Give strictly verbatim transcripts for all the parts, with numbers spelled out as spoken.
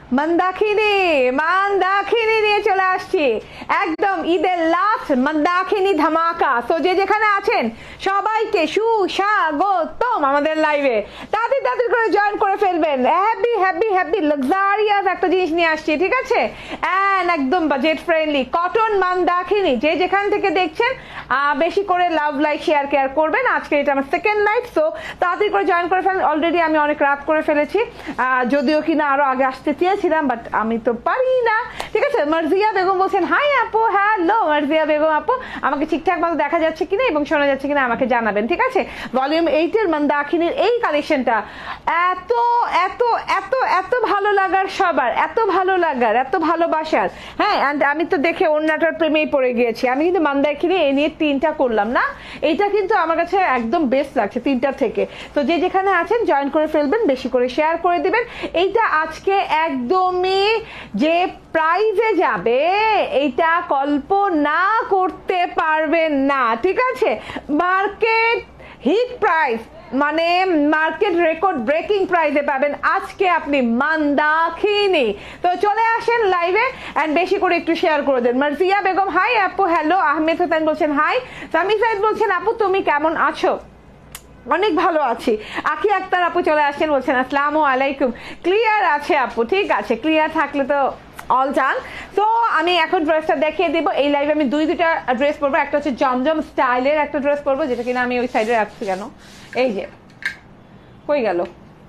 মন্দাখিনী মন্দাখিনী নিয়ে চলে আসছি একদম ঈদের লাস্ট মন্দাখিনী ধামাকা। তো যে যেখানে আছেন সবাইকে সুস্বাগতম আমাদের লাইভে। তাড়াতাড়ি তাড়াতাড়ি করে জয়েন করে ফেলবেন। হ্যাপি হ্যাপি হ্যাপি লাক্সারিয়াস একটা জিনিস নিয়ে আসছি, ঠিক আছে? এন্ড একদম বাজেট ফ্রেন্ডলি কটন মন্দাখিনী। যে যেখান থেকে দেখছেন বেশি করে লাভ লাইক শেয়ার কেয়ার করবেন। আজকে এটা আমার সেকেন্ড লাইভ, সো তাড়াতাড়ি করে জয়েন করে ফেলেন। অলরেডি আমি অনেক রাত করে ফেলেছি, যদিও কিনা আরো আগে আসতে চেয়েছিলাম, বাট আমি তো পারি না, ঠিক আছে? মার্জিয়া বেগম বলছেন হাই আপু। হ্যালো মার্জিয়া বেগম আপু, আমাকে ঠিকঠাক মতো দেখা যাচ্ছে কিনা এবং শোনা যাচ্ছে কিনা আমাকে জানাবেন, ঠিক আছে? ভলিউম এইট এর মন্দাখিনীর এই কালেকশনটা এত এত এত এত ভালো লাগার, সবার এত ভালো লাগার, এত ভালোবাসার। হ্যাঁ, অ্যান্ড আমি তো দেখে অন্যটার প্রেমেই পড়ে গিয়েছি। আমি কিন্তু মন্দাখিনী এই নিয়ে তিনটা করলাম না, এইটা কিন্তু আমার কাছে একদম বেস্ট লাগছে তিনটা থেকে। তো যে যেখানে আছেন জয়েন করে ফেলবেন, বেশি করে শেয়ার করে দিবেন। এইটা আজকে একদমই যে প্রাইজে যাবে এইটা কল্পনা করতে পারবেন না, ঠিক আছে? মার্কেট হিট প্রাইস, মানে মার্কেট রেকর্ড ব্রেকিং প্রাইসে পাবেন আজকে আপনি মন্দাখিনী। তো চলে আসেন লাইভে এন্ড বেশি করে একটু শেয়ার করে দেন। মার্জিয়া বেগম হাই আপু। হ্যালো আহমেদ হোসেন বলছেন হাই। সামি সাইদ বলছেন আপু তুমি কেমন আছো? অনেক ভালো আছি। আকি আক্তার আপু চলে আসেন, বলছেন আসসালামু আলাইকুম। ক্লিয়ার আছে আপু? ঠিক আছে, ক্লিয়ার থাকলে তো অল ডান। তো আমি এখন ড্রেসটা দেখিয়ে দিব। এই লাইভে আমি দুই দুইটা ড্রেস পরবো। একটা হচ্ছে জমজম স্টাইলের একটা ড্রেস পরবো, যেটা কিনা আমি ওই সাইডে রাখছি। কেন এই যে কই গেল?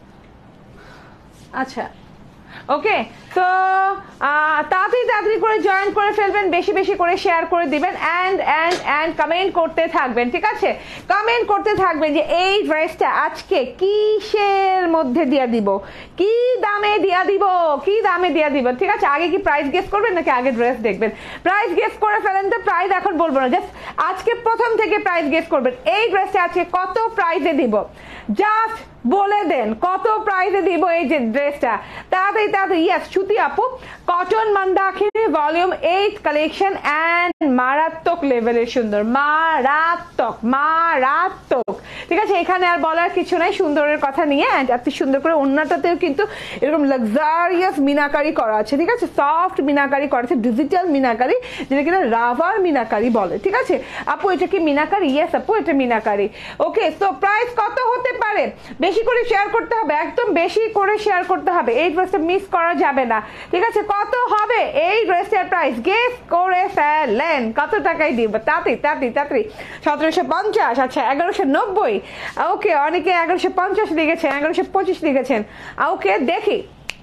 আচ্ছা ওকে, তো তাড়াতাড়ি তাড়াতাড়ি করে জয়েন করে ফেলবেন, বেশি বেশি করে শেয়ার করে দিবেন অ্যান্ড অ্যান্ড অ্যান্ড কমেন্ট করতে থাকবেন, ঠিক আছে? কমেন্ট করতে থাকবেন যে এই ড্রেসটা আজকে কিসের মধ্যে দিয়া দিব, কি দামে দিয়া দিব, কি দামে দিয়া দিব, ঠিক আছে? আগে কি প্রাইস গেস করবেন নাকি আগে ড্রেস দেখবেন? প্রাইস গেস করে ফেলেন। তো প্রাইস এখন বলবো না, জাস্ট আজকে প্রথম থেকে প্রাইস গেস করবেন। এই ড্রেসটা আজকে কত প্রাইসে দিব জাস্ট বলে দেন, কত প্রাইসে দিব এই যে ড্রেসটা। তাড়াতাড়ি তাড়াতাড়ি। ইয়েস শ্রুতি আপু, cotton Mandakini volume eight collection and মারাত্মক লেভেলের সুন্দর, মারাত্মক মারাত্মক, ঠিক আছে? এখানে আর বলার কিছু নাই সুন্দরের কথা নিয়ে। অ্যান্ড এত সুন্দর করে অন্যটাতেও কিন্তু এরকম লাক্সারিয়াস মিনাকারি করা আছে, ঠিক আছে? সফট মিনাকারি করা আছে, ডিজিটাল মিনাকারি, যেটা কিনা রাভার মিনাকারি বলে, ঠিক আছে? আপু এটা কি মিনাকারি? ইয়েস আপু এটা মিনাকারি। ওকে, তো প্রাইস কত হতে পারে? বেশি করে শেয়ার করতে হবে, একদম বেশি করে শেয়ার করতে হবে। এই ড্রেসটা মিস করা যাবে না, ঠিক আছে? কত হবে এই ড্রেসটার প্রাইস? গেস করে ফেলেন। কত টাকায় দিব? তাড়াতাড়ি তাড়াতাড়ি তাড়াতাড়ি। সতেরোশো পঞ্চাশ, আচ্ছা এগারোশো নব্বই। ওকে, অনেকে এগারোশো পঞ্চাশ লিখেছেন, এগারোশো পঁচিশ লিখেছেন। ওকে দেখি,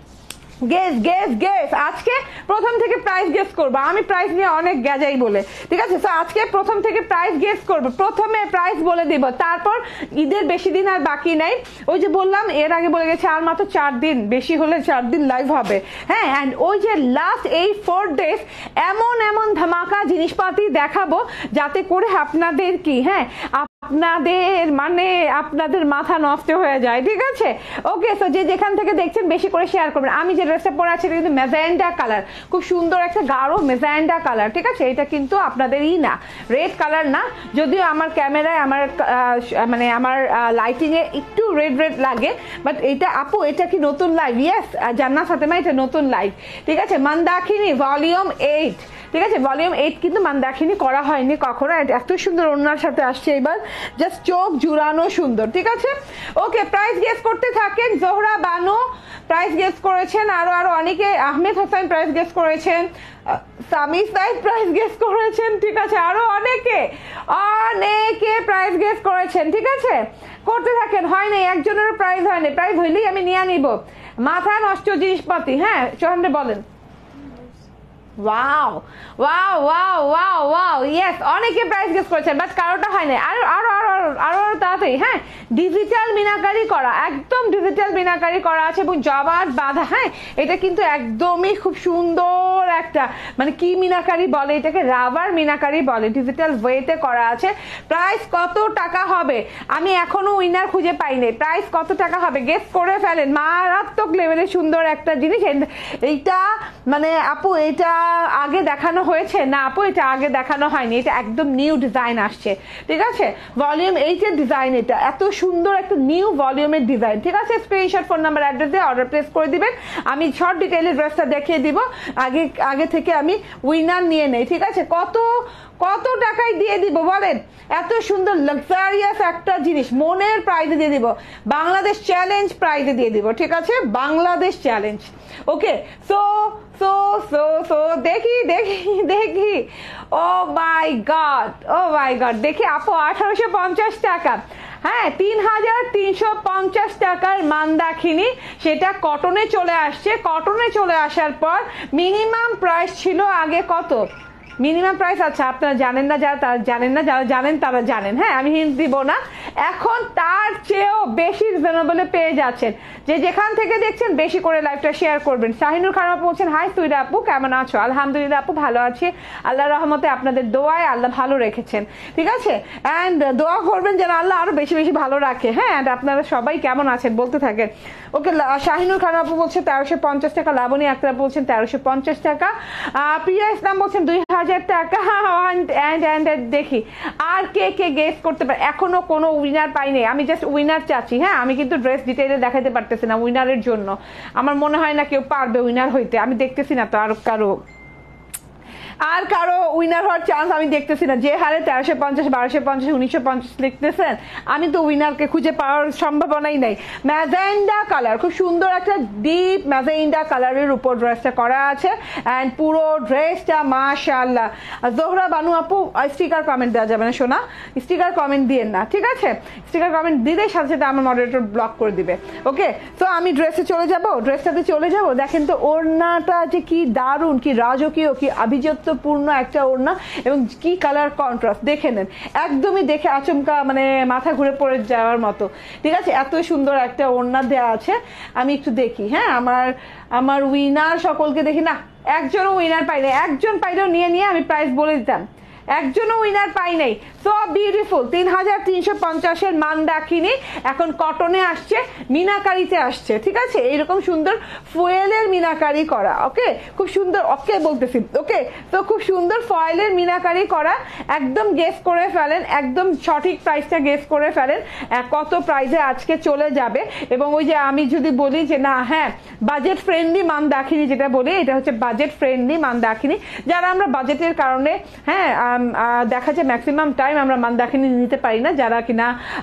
গেস গেস গেস। আজকে প্রথম থেকে প্রাইস গেস করবো। আমি প্রাইস নিয়ে অনেক গেজাই বলে, ঠিক আছে? তো আজকে প্রথম থেকে প্রাইস গেস করবো, প্রথমে প্রাইস বলে দিব, তারপর ঈদের বেশি দিন আর বাকি নাই। ওই যে বললাম এর আগে বলে গেছে আর মাত্র চার দিন, বেশি হলে চার দিন লাইভ হবে। হ্যাঁ, অ্যান্ড ওই যে লাস্ট এই ফোর ডেজ এমন এমন ধামাকা জিনিসপাতি দেখাবো যাতে করে আপনাদের কি, হ্যাঁ আপনাদের মানে আপনাদের মাথা নষ্ট হয়ে যায়, ঠিক আছে? ওকে, তো যে যেখান থেকে দেখছেন বেশি করে শেয়ার করবেন। আমি যে ড্রেসটা পরে আছি এটা কিন্তু ম্যাজেন্ডা কালার, খুব সুন্দর একটা গাঢ় ম্যাজেন্ডা কালার, ঠিক আছে? এটা কিন্তু আপনাদেরই না, রেড কালার না, যদিও আমার ক্যামেরায় আমার মানে আমার লাইটিং এ একটু রেড রেড লাগে, বাট এটা আপু এটা কি নতুন লাইভ? ইয়েস জান্নাত ফাতেমা, এটা নতুন লাইভ, ঠিক আছে? মন্দাখিনী ভলিউম এইট, ঠিক আছে? ভলিউম এইট কিন্তু মন্দাখিনী করা হয়নি কখনো। এত সুন্দর ওনার সাথে আসছে এবার, জাস্ট চোখ জুড়ানো সুন্দর, ঠিক আছে? ওকে, প্রাইস গেস করতে থাকেন। জোহরা বানু প্রাইস গেস করেছেন, আরো আরো অনেকে, আহমেদ হোসেন প্রাইস গেস করেছেন, সামি সাইদ প্রাইস গেস করেছেন, ঠিক আছে? আরো অনেকে অনেকে প্রাইস গেস করেছেন, ঠিক আছে? করতে থাকেন। হয় নাই, একজনের প্রাইস হয়নি, প্রাইস হইলেই আমি নিয়ে নিব। মাথা নষ্ট জিনিসপাতি। হ্যাঁ সোহানরে বলেন। Wow wow wow wow wow, yes অনেকে প্রাইস গেস করেছেন, বাট কারোটা হয় না। আরো আরো আরো আরো আরো তাড়াতাড়ি। হ্যাঁ, ডিজিটাল মিনাকারি করা, একদম ডিজিটাল মিনাকারি করা আছে এবং জবাট বাঁধা। হ্যাঁ, এটা কিন্তু একদমই খুব সুন্দর একটা, মানে কি মিনাকারি বলে এটাকে? রাবার মিনাকারি বলে, ডিজিটাল ওয়েতে করা আছে। প্রাইস কত টাকা হবে? আমি এখনো উইনার খুঁজে পাইনি। প্রাইস কত টাকা হবে গেস করে ফেলেন। মারাত্মক লেভেলের সুন্দর একটা জিনিস। এইটা মানে আপু এটা আগে দেখানো হয়েছে না? আপু এটা আগে দেখানো হয়নি, এটা একদম নিউ ডিজাইন আসছে, ঠিক আছে? ভলিউম এইট এর ডিজাইন, এটা এত সুন্দর একটা নিউ ভলিউমের ডিজাইন, ঠিক আছে। স্ক্রিনশট, ফোন নাম্বার, অ্যাড্রেস দিয়ে অর্ডার প্লেস করে দিবেন। আমি শর্ট ডিটেইলে ড্রেসটা দেখিয়ে দিব, আগে আগে থেকে আমি উইনার নিয়ে নেই, ঠিক আছে। কত কত টাকায় দিয়ে দিব বলেন? এত সুন্দর লাক্সারিয়াস একটা জিনিস মনের প্রাইজে দিয়ে দিব, বাংলাদেশ চ্যালেঞ্জ প্রাইজে দিয়ে দিব, ঠিক আছে, Bangladesh challenge. Okay, so so so so দেখি দেখি দেখি ও my god, oh my god, দেখি আপু আঠারোশো পঞ্চাশ টাকা, হ্যাঁ, তিন হাজার তিনশো পঞ্চাশ টাকার মান্দাখিনী, সেটা কটনে চলে আসছে। কটনে চলে আসার পর মিনিমাম প্রাইস ছিল আগে কত, মিনিমাম প্রাইস, আচ্ছা আপনারা জানেন না, যারা তারা জানেন না, যারা জানেন তারা জানেন, হ্যাঁ আমি হিন্ট দিব না। এখন তার চেয়েও বেশি রিজনেবলে পেয়ে যাচ্ছেন। যে যেখান থেকে দেখছেন বেশি করে লাইভটা শেয়ার করবেন। শাহিনুর খান আপু বলছেন, হাই সুইট আপু, কেমন আছো? আলহামদুলিল্লাহ আপু, ভালো আছি, আল্লাহর রহমতে, আপনাদের দোয়ায় আল্লাহ ভালো রেখেছেন, ঠিক আছে। অ্যান্ড দোয়া করবেন যেন আল্লাহ আরো বেশি বেশি ভালো রাখে, হ্যাঁ। অ্যান্ড আপনারা সবাই কেমন আছেন বলতে থাকেন। ওকে, শাহিনুর খান আপু বলছে তেরোশো পঞ্চাশ টাকা, লাবণী আক্তার বলছেন তেরোশো পঞ্চাশ টাকা, প্রিয়া ইসলাম বলছেন দুই হাজার টাকা। দেখি আর কে কে গেস করতে পারে। এখনো কোনো উইনার পাইনি, আমি জাস্ট উইনার চাচ্ছি, হ্যাঁ। আমি কিন্তু ড্রেস ডিটেইলে দেখাতে পারতেছি না উইনারের জন্য, আমার মনে হয় না কেউ পারবে উইনার হইতে, আমি দেখতেছি না তো আর কারো আর কারো উইনার হওয়ার চান্স আমি দেখতেছি না। যে হারে তেরোশো পঞ্চাশ, বারোশো পঞ্চাশ, উনিশশো পঞ্চাশ লিখতেছেন, আমি তো উইনারকে খুঁজে পাওয়ার সম্ভাবনাই নাই। ম্যাজেন্ডা কালার, খুব সুন্দর একটা ডিপ ম্যাজেন্ডা কালারের উপর ড্রেসটা করা আছে, অ্যান্ড পুরো ড্রেসটা মাশাআল্লাহ। জোহরা বানু আপু, স্টিকার কমেন্ট দেওয়া যাবে না শোনা, স্টিকার কমেন্ট দিয়েন না, ঠিক আছে। স্টিকার কমেন্ট দিলে সাথে সাথে আমার মডারেটর ব্লক করে দিবে। ওকে, তো আমি ড্রেসে চলে যাব, ড্রেসটাতে চলে যাব। দেখেন তো ওড়নাটা যে কি দারুণ, কি রাজকীয়, কি আভিজাত্য পূর্ণ একটা ওড়না, এবং কি কালার কন্ট্রাস্ট দেখে নেন, একদমই দেখে আচমকা মানে মাথা ঘুরে পড়ে যাওয়ার মতো, ঠিক আছে। এত সুন্দর একটা ওড়না দেওয়া আছে। আমি একটু দেখি, হ্যাঁ, আমার আমার উইনার সকলকে দেখি না, একজনও উইনার পাই নাই, একজন পাইলেও নিয়ে নিয়ে আমি প্রাইস বলে দিতাম, একজনও উইনার পাই নাই। সো বিউটিফুল, তিন হাজার তিনশো পঞ্চাশের মান্দাকিনি এখন কটনে আসছে, মিনাকারিতে আসছে, ঠিক আছে। এইরকম সুন্দর ফয়েলের মিনাকারি করা, ওকে, খুব সুন্দর, ওকে বলতেছি, ওকে। তো খুব সুন্দর ফয়েলের মিনাকারি করা, একদম গেস করে ফেলেন, একদম সঠিক প্রাইসটা গেস করে ফেলেন কত প্রাইসে আজকে চলে যাবে। এবং ওই যে আমি যদি বলি যে না, হ্যাঁ, বাজেট ফ্রেন্ডলি মান্দাকিনি, যেটা বলি এটা হচ্ছে বাজেট ফ্রেন্ডলি মান্দাকিনি, যারা আমরা বাজেটের কারণে, হ্যাঁ, দেখা যায় ম্যাক্সিমাম টাইম আমরা মান্দাকিনি নিতে পারি না, যারা কিনা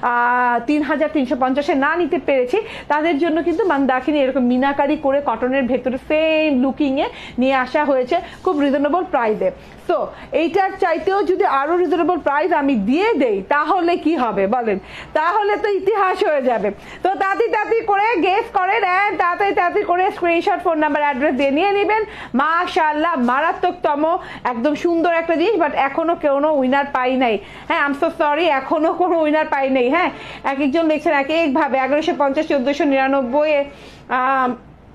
তিন হাজার তিনশো পঞ্চাশে না নিতে পেরেছি তাদের জন্য কিন্তু মান্দাকিনি এরকম মিনাকারি করে কটনের ভেতরে সেম লুকিং এ নিয়ে আসা হয়েছে খুব রিজনেবল প্রাইসে। তো এইটার চাইতেও যদি আরো রিজনেবল প্রাইস আমি দিয়ে দেই তাহলে কি হবে বলেন, তাহলে তো ইতিহাস হয়ে যাবে। তো তাড়াতাড়ি তাড়াতাড়ি করে গেস করেন, তাড়াতাড়ি তাড়াতাড়ি করে স্ক্রিনশট, ফোন নাম্বার, অ্যাড্রেস দিয়ে নিয়ে নেবেন। মাশাআল্লাহ, মারাত্মকতম একদম সুন্দর একটা জিনিস, বাট এখনো কোনো উইনার পাই নাই, হ্যাঁ, আই এম সো সরি, এখনো কোনো উইনার পাই নাই, হ্যাঁ। এক একজন লিখছেন এক একভাবে, এগারোশো পঞ্চাশ, চোদ্দশো নিরানব্বই, আহ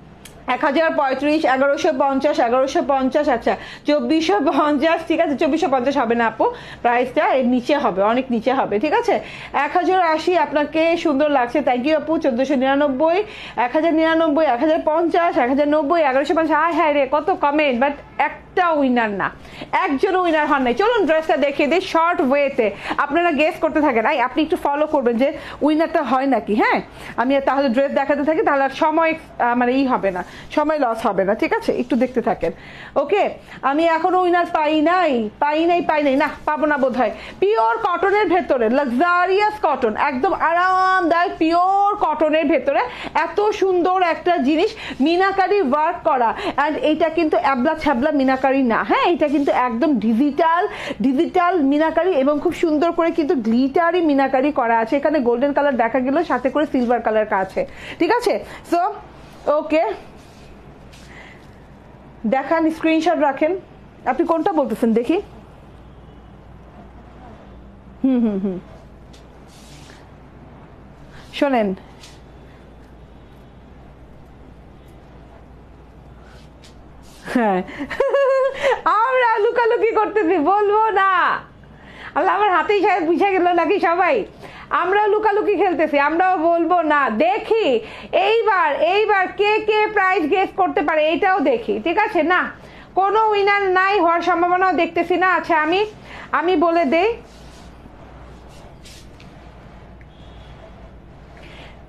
এক হাজার পঁয়ত্রিশ, এগারোশো পঞ্চাশ, এগারোশো পঞ্চাশ, আচ্ছা চব্বিশশো পঞ্চাশ, ঠিক আছে, চব্বিশশো পঞ্চাশ হবে না আপু, প্রাইসটা এর নিচে হবে, অনেক নিচে হবে, ঠিক আছে। এক হাজার আশি, আপনাকে সুন্দর লাগছে, থ্যাংক ইউ আপু। চোদ্দশো নিরানব্বই, এক হাজার নিরানব্বই, এক হাজার পঞ্চাশ, এক হাজার নব্বই, এগারোশো পঞ্চাশ, হায় হায় রে কত কমেন্ট, বাট একটা উইনার না, একজনও উইনার হন নাই। চলুন ড্রেসটা দেখিয়ে দিই শর্ট ওয়েতে, আপনারা গেস করতে থাকেন, আই আপনি একটু ফলো করবেন যে উইনারটা হয় নাকি, হ্যাঁ। আমি তাহলে ড্রেস দেখাতে থাকি, তাহলে আর সময় মানে ই হবে না, সময় লস হবে না, ঠিক আছে, একটু দেখতে থাকেন। ওকে, আমি এখনো উইনার পাই নাই, পাই নাই পাই নাই না, পাবো না বোধ হয়। পিওর কটনের ভেতরে, লাক্সারিয়াস কটন, একদম আরামদায়ক পিওর কটনের ভেতরে এত সুন্দর একটা জিনিস, মিনাকারি ওয়ার্ক করা, অ্যান্ড এইটা কিন্তু অ্যাবলা ছ্যাবলা মিনাকারি না, হ্যাঁ, এটা কিন্তু একদম ডিজিটাল ডিজিটাল মিনাকারি, এবং খুব সুন্দর করে কিন্তু গ্লিটারি মিনাকারি করা আছে। এখানে গোল্ডেন কালার দেখা গেল, সাথে করে সিলভার কালার আছে, ঠিক আছে। সো ওকে, দেখান, স্ক্রিনশট রাখেন, আপনি কোনটা বলতেছেন দেখি। হুম হুম হুম শোনেন, হ্যাঁ আমরা লুকালুকি করতেছি, বলবো না, আল্লাহ আমার হাতেই বুঝে গেল নাকি সবাই, আমরা লুকালুকি খেলতেছি, আমরাও বলবো না। দেখি এইবার এইবার কে কে প্রাইস গেস করতে পারে এটাও দেখি, ঠিক আছে। না, কোনো উইনার নাই হওয়ার সম্ভাবনাও দেখতেছি না। আচ্ছা আমি আমি বলে দেই,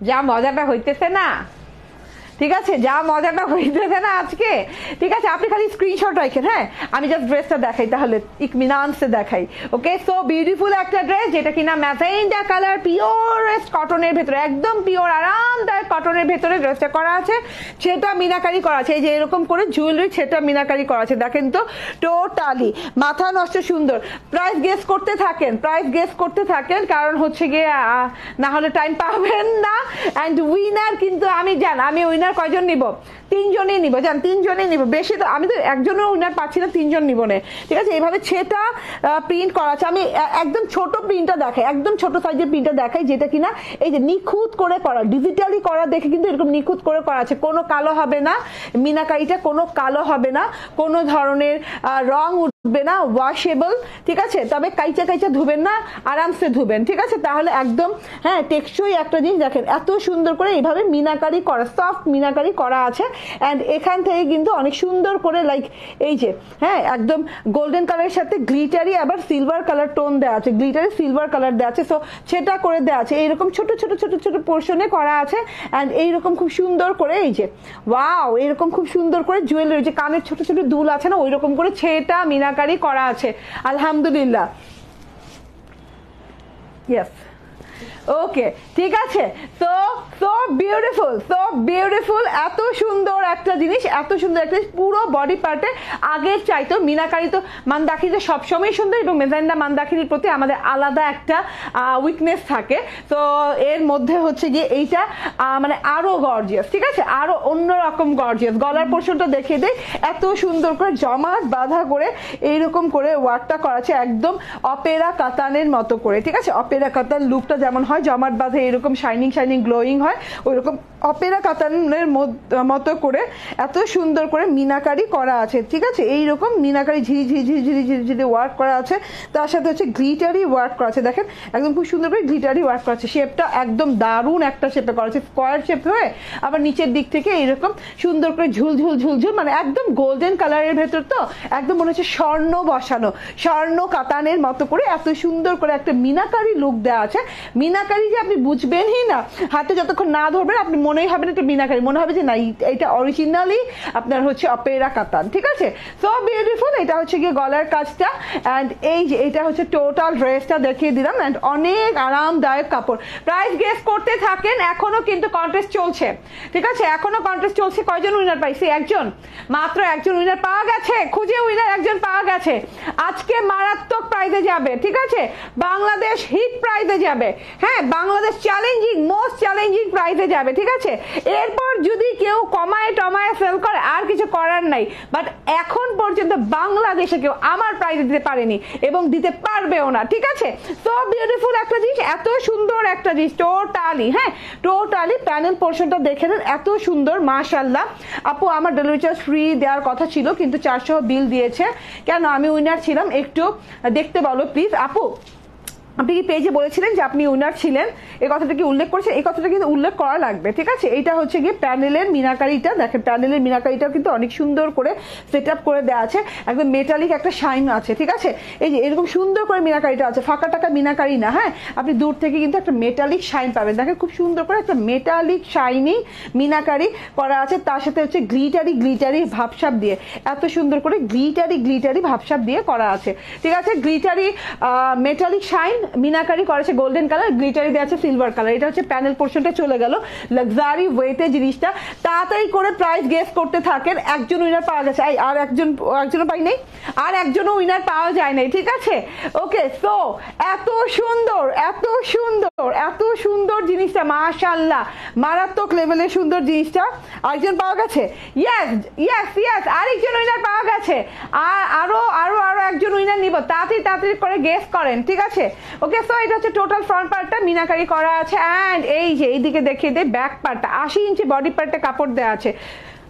যা মজাটা হইতেছে না, ঠিক আছে, যা মজাটা হইতেছে না আজকে, ঠিক আছে, আপনি খালি স্ক্রিনশট রাখেন। হ্যাঁ, আমি জাস্ট ড্রেসটা দেখাই, তাহলে ইকমিনানসে দেখাই। ওকে, সো বিউটিফুল একটা ড্রেস, যেটা কিনা ম্যাজেন্ডা কালার, পিওরেস্ট কটনের ভেতরে, একদম পিওর আরামদায়ক কটনের ভেতরে ড্রেসটা করা আছে। সেটা মিনাকারি করা আছে, এই যে এরকম করে জুয়েলারি সেটা মিনাকারি করা আছে, দেখেন তো টোটালি মাথা নষ্ট সুন্দর। প্রাইস গেস করতে থাকেন, প্রাইস গেস করতে থাকেন, কারণ হচ্ছে গিয়ে না হলে টাইম পাবেন না। অ্যান্ড উইনার কিন্তু আমি জান, আমি উইনার কয়জন নিব? তিনজনই নিব, জান, তিনজনই নিব, বেশি তো আমি তো একজনও উইনার পাচ্ছি না, তিনজন নিব না, ঠিক আছে। এইভাবে সেটা প্রিন্ট করা আছে, আমি একদম ছোট প্রিন্টটা দেখাই, একদম ছোট সাইজের প্রিন্টটা দেখাই, যেটা কিনা এই যে নিখুঁত করে করা, ডিজিটালি করা দেখে কিন্তু এরকম নিখুঁত করে করা আছে, কোনো কালো হবে না, মিনাকারিটা কোনো কালো হবে না, কোনো ধরনের রং উঠবে না, ওয়াশেবল, ঠিক আছে। তবে কাইচা কাইচা ধুবেন না, আরামসে ধুবেন, ঠিক আছে, তাহলে একদম হ্যাঁ টেকসই একটা জিনিস। দেখেন এত সুন্দর করে এইভাবে মিনাকারি করা, সফট মিনাকারি করা আছে। অ্যান্ড এখান থেকে কিন্তু অনেক সুন্দর করে লাইক এই যে হ্যাঁ একদম গোল্ডেন কালারের সাথে গ্লিটারি আবার সিলভার কালার টোন দেওয়া আছে, গ্লিটারি সিলভার কালার দেওয়া আছে, সো সেটা করে দেওয়া আছে, এইরকম ছোট ছোট ছোট ছোট পোর্শনে করা আছে। অ্যান্ড এইরকম খুব সুন্দর করে এই যে ওয়াও, এরকম খুব সুন্দর করে জুয়েলারি, যে কানের ছোট ছোট দুল আছে না, ওই রকম করে সেটা মিনাকারি করা আছে, আলহামদুলিল্লাহ। ইয়েস, ওকে, ঠিক আছে। তো সো বিউটিফুল, সো বিউটিফুল, এত সুন্দর একটা জিনিস, এত সুন্দর একটা জিনিস, পুরো বডি পার্টে আগের চাইতো মিনাকারি তো মান্দাখিনিতে সবসময় সুন্দর, এবং মেজেন্ডা মান্দাখিনির প্রতি আমাদের আলাদা একটা উইকনেস থাকে। তো এর মধ্যে হচ্ছে গিয়ে এইটা মানে আরো গর্জিয়াস, ঠিক আছে, আরো অন্যরকম গর্জিয়াস। গলার পোর্শনটা দেখিয়ে দেয়, এত সুন্দর করে জমাট বাঁধা করে এইরকম করে ওয়ার্কটা করা আছে, একদম অপেরা কাতানের মতো করে, ঠিক আছে। অপেরা কাতান লুকটা যেমন হয় জমাট বাঁধে, এরকম শাইনিং শাইনিং গ্লোয়িং হয়, ওই রকম অপেরা কাতানের মতো করে এত সুন্দর করে মিনাকারি করা আছে, ঠিক আছে। এইরকম মিনাকারি ঝিরি ঝিরি ঝিরি ঝিরি ঝিরি ঝিরি ওয়ার্ক করা আছে, তার সাথে হচ্ছে গ্লিটারি ওয়ার্ক করা আছে, দেখেন একদম খুব সুন্দর করে গ্লিটারি ওয়ার্ক করা আছে। শেপটা একদম দারুণ একটা শেপে করা আছে, স্কোয়ার শেপ হয়ে আবার নিচের দিক থেকে এইরকম সুন্দর করে ঝুলঝুল ঝুলঝুল, মানে একদম গোল্ডেন কালারের ভেতর, তো একদম মনে হচ্ছে স্বর্ণ বসানো, স্বর্ণ কাতানের মতো করে এত সুন্দর করে একটা মিনাকারি লুক দেওয়া আছে। মিনাকারি যে আপনি বুঝবেনই না, হাতে যতক্ষণ না ধরবেন আপনি মনেই হবে না এটা মিনাকারি, মনে হবে যে না এটা অরিজিনালি আপনার হচ্ছে অপেরা কাতান, ঠিক আছে। সো বিউটিফুল, এটা হচ্ছে গিয়ে গলার কাজটা। অ্যান্ড এই যে এটা হচ্ছে টোটাল ড্রেসটা দেখিয়ে দিলাম, অ্যান্ড অনেক আরামদায়ক কাপড়। প্রাইস গেস করতে থাকেন, এখনো কিন্তু কন্টেস্ট চলছে, ঠিক আছে, এখনো কন্টেস্ট চলছে। কয়জন উইনার পাইছি? একজন, মাত্র একজন উইনার পাওয়া গেছে, খুঁজে উইনার একজন পাওয়া গেছে। আজকে মারাত্মক প্রাইজে যাবে, ঠিক আছে, বাংলাদেশ হিট প্রাইজে যাবে, হ্যাঁ বাংলাদেশ চ্যালেঞ্জিং মোস্ট চ্যালেঞ্জিং প্রাইজে যাবে, ঠিক আছে। এরপর যদি কেউ কমায় টমায় সেল করে আর কিছু করার নাই, বাট এখন পর্যন্ত বাংলাদেশে কেউ আমার প্রাইজে দিতে পারেনি এবং দিতে পারবেও না, ঠিক আছে। সো বিউটিফুল একটা জিনিস, এত সুন্দর একটা জিনিস, টোটালি হ্যাঁ টোটালি প্যানেল পোর্শনটা দেখে নেন, এত সুন্দর মাশাআল্লাহ। আপু আমার ডেলিভারি চার্জ ফ্রি দেওয়ার কথা ছিল, কিন্তু চারশো বিল দিয়েছে কেন? আমি উইনার ছিলাম, একটু দেখতে বলো প্লিজ। আপু আপনি কি পেজে বলেছিলেন যে আপনি উইনার ছিলেন, এই কথাটা কি উল্লেখ করেছে? এই কথাটা কিন্তু উল্লেখ করা লাগবে, ঠিক আছে। এইটা হচ্ছে গিয়ে প্যানেলের মিনাকারিটা, দেখেন প্যানেলের মিনাকারিটাও কিন্তু অনেক সুন্দর করে সেট আপ করে দেওয়া আছে, একদম মেটালিক একটা শাইন আছে, ঠিক আছে। এই যে এরকম সুন্দর করে মিনাকারিটা আছে, ফাঁকা টাকা মিনাকারি না, হ্যাঁ আপনি দূর থেকে কিন্তু একটা মেটালিক শাইন পাবেন, দেখেন খুব সুন্দর করে একটা মেটালিক শাইনি মিনাকারি করা আছে, তার সাথে হচ্ছে গ্লিটারি গ্লিটারি ভাবসাব দিয়ে, এত সুন্দর করে গ্লিটারি গ্লিটারি ভাবসাব দিয়ে করা আছে, ঠিক আছে। গ্লিটারি মেটালিক শাইন মিনাকারি করেছে গোল্ডেন কালার, গ্লিটারি দেওয়া আছে সিলভার কালার। এটা হচ্ছে প্যানেল পোর্শনটা চলে গেল, লাক্সারি ওয়েটে জিনিসটা। তাড়াতাড়ি করে প্রাইস গেস করতে থাকেন, একজন উইনার পাওয়া গেছে, আর একজন একজনও পাই নাই, আর একজনও উইনার পাওয়া যায় নাই, ঠিক আছে। ওকে, সো এত সুন্দর এত সুন্দর এত সুন্দর জিনিসটা, মাশাআল্লাহ মারাত্মক লেভেলের সুন্দর জিনিসটা। আরেকজন পাওয়া গেছে, ইয়েস ইয়েস ইয়েস আরেকজন উইনার পাওয়া গেছে, আর আরো আরো আরো একজন উইনার নিব, তাড়াতাড়ি তাড়াতাড়ি করে গেস করেন, ঠিক আছে। ওকে, সো এটা হচ্ছে টোটাল ফ্রন্ট পার্টটা মিনাকারি করা আছে, অ্যান্ড এই যে এইদিকে দেখিয়ে দেয় ব্যাক পার্টটা, আশি ইঞ্চি বডি পার্টে কাপড় দেওয়া আছে।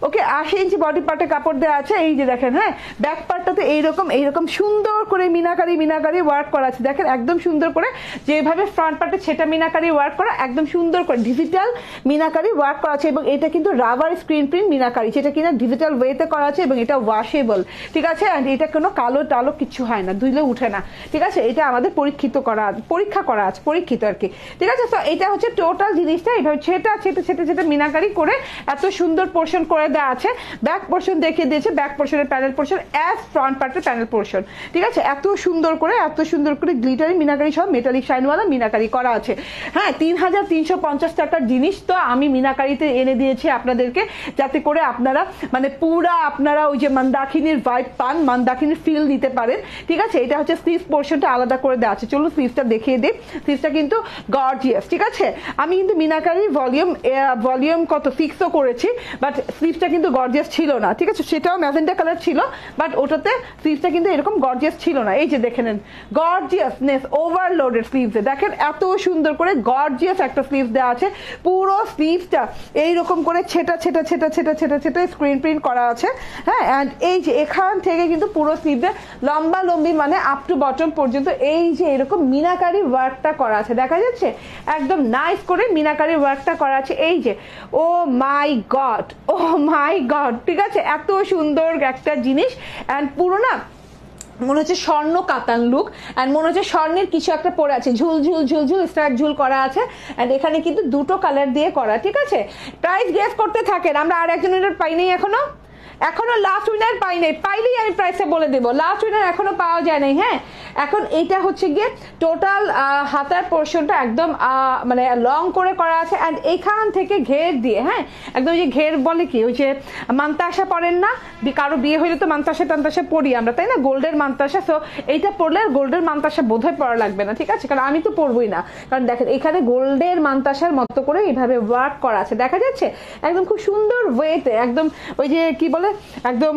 ওকে আশি ইঞ্চি বডি পার্টে কাপড় দেওয়া আছে। এই যে দেখেন, হ্যাঁ ব্যাক পার্টটাতে এইরকম এইরকম সুন্দর করে মিনাকারি মিনাকারি ওয়ার্ক করা আছে। দেখেন একদম সুন্দর করে যেভাবে ফ্রন্ট পার্টে সেটা মিনাকারি ওয়ার্ক করা, একদম সুন্দর করে ডিজিটাল মিনাকারি ওয়ার্ক করা আছে। এবং এটা কিন্তু রাবার স্ক্রিন প্রিন্ট মিনাকারি, যেটা কিনা ডিজিটাল ওয়েতে করা আছে এবং এটা ওয়াশেবল, ঠিক আছে। আর এটা কোনো কালো টালো কিছু হয় না, ধুইলে উঠে না, ঠিক আছে। এটা আমাদের পরীক্ষিত করা, পরীক্ষা করা আছে, পরীক্ষিত আর কি, ঠিক আছে। তো এটা হচ্ছে টোটাল জিনিসটা এইভাবে ছেটা ছেটে ছেটে ছেটে মিনাকারি করে এত সুন্দর পোর্শন করে দেওয়া আছে। ব্যাক পোর্শন দেখিয়ে দিয়েছে, ব্যাক পোর্শনের প্যানেল পোর্শন অ্যাজ ফ্রন্ট পার্টের প্যানেল পোর্শন, ঠিক আছে। এত সুন্দর করে এত সুন্দর করে গ্লিটারি মিনাকারি সব মেটালিক শাইনওয়ালা মিনাকারি করা আছে। হ্যাঁ তিন হাজার তিনশো পঞ্চাশ টাকার জিনিস তো আমি মিনাকারিতে এনে দিয়েছি আপনাদেরকে, যাতে করে আপনারা মানে পুরা আপনারা ওই যে মন্দাকিনীর ভাইব পান, মন্দাকিনীর ফিল নিতে পারেন, ঠিক আছে। এটা হচ্ছে স্লিভ পোর্শনটা আলাদা করে দেওয়া আছে। চলুন স্লিভটা দেখিয়ে দিই। স্লিভটা কিন্তু গর্জিয়াস, ঠিক আছে। আমি কিন্তু মিনাকারি ভলিউম ভলিউম কত সিক্সও করেছি, বাট স্লিভটা কিন্তু গর্জিয়াস ছিল না, ঠিক আছে। সেটাও ম্যাজেন্টা কালার ছিল, বাট ওটাতে স্লিভটা কিন্তু এরকম গর্জিয়াস ছিল না। এই যে দেখে নেন গর্জিয়াসনেস ওভারলোডেড স্লিভসে, দেখেন এত সুন্দর করে গর্জিয়াস একটা স্লিভ দেওয়া আছে। পুরো স্লিভটা এইরকম করে ছেটা ছেটা ছেটা ছেটা ছেটা ছেটা স্ক্রিন প্রিন্ট করা আছে, হ্যাঁ। অ্যান্ড এই যে এখান থেকে কিন্তু পুরো স্লিভে লম্বা লম্বি মানে আপ টু বটম পর্যন্ত এই যে এরকম মিনাকারি ওয়ার্কটা করা আছে, দেখা যাচ্ছে একদম নাইস করে মিনাকারি ওয়ার্কটা করা আছে। এই যে ও my god, oh my god, ঠিক আছে। এত সুন্দর একটা জিনিস অ্যান্ড পুরো না মনে হচ্ছে স্বর্ণ কাতান লুক, অ্যান্ড মনে হচ্ছে স্বর্ণের কিছু একটা পরে আছে, ঝুল ঝুল ঝুল ঝুল স্টার ঝুল করা আছে। অ্যান্ড এখানে কিন্তু দুটো কালার দিয়ে করা, ঠিক আছে। প্রাইস গেস করতে থাকেন, আমরা আর একজনের পাই নাই এখনো, এখনো লাস্ট উইনার পাই নাই, পাইলেই আমি প্রাইসে বলে দেবো। লাস্ট উইনার এখনো পাওয়া যায় নাই, হ্যাঁ। এখন এইটা হচ্ছে গিয়ে টোটাল হাতার পোর্শনটা একদম মানে লং করে করা আছে, অ্যান্ড এখান থেকে ঘের দিয়ে, হ্যাঁ একদম যে ঘের বলে কি ওই যে মান্তাসা পরেন না, কারো বিয়ে হইলে তো মান্তাসা টান্তাসা পরি আমরা, তাই না, গোল্ডের মান্তাসা। সো এইটা পরলে গোল্ডের মান্তাসা বোধহয় পরা লাগবে না, ঠিক আছে, কারণ আমি তো পরবই না। কারণ দেখেন এখানে গোল্ডের মান্তাসার মতো করে এইভাবে ওয়ার্ক করা আছে, দেখা যাচ্ছে একদম খুব সুন্দর ওয়েতে, একদম ওই যে কি বলে একদম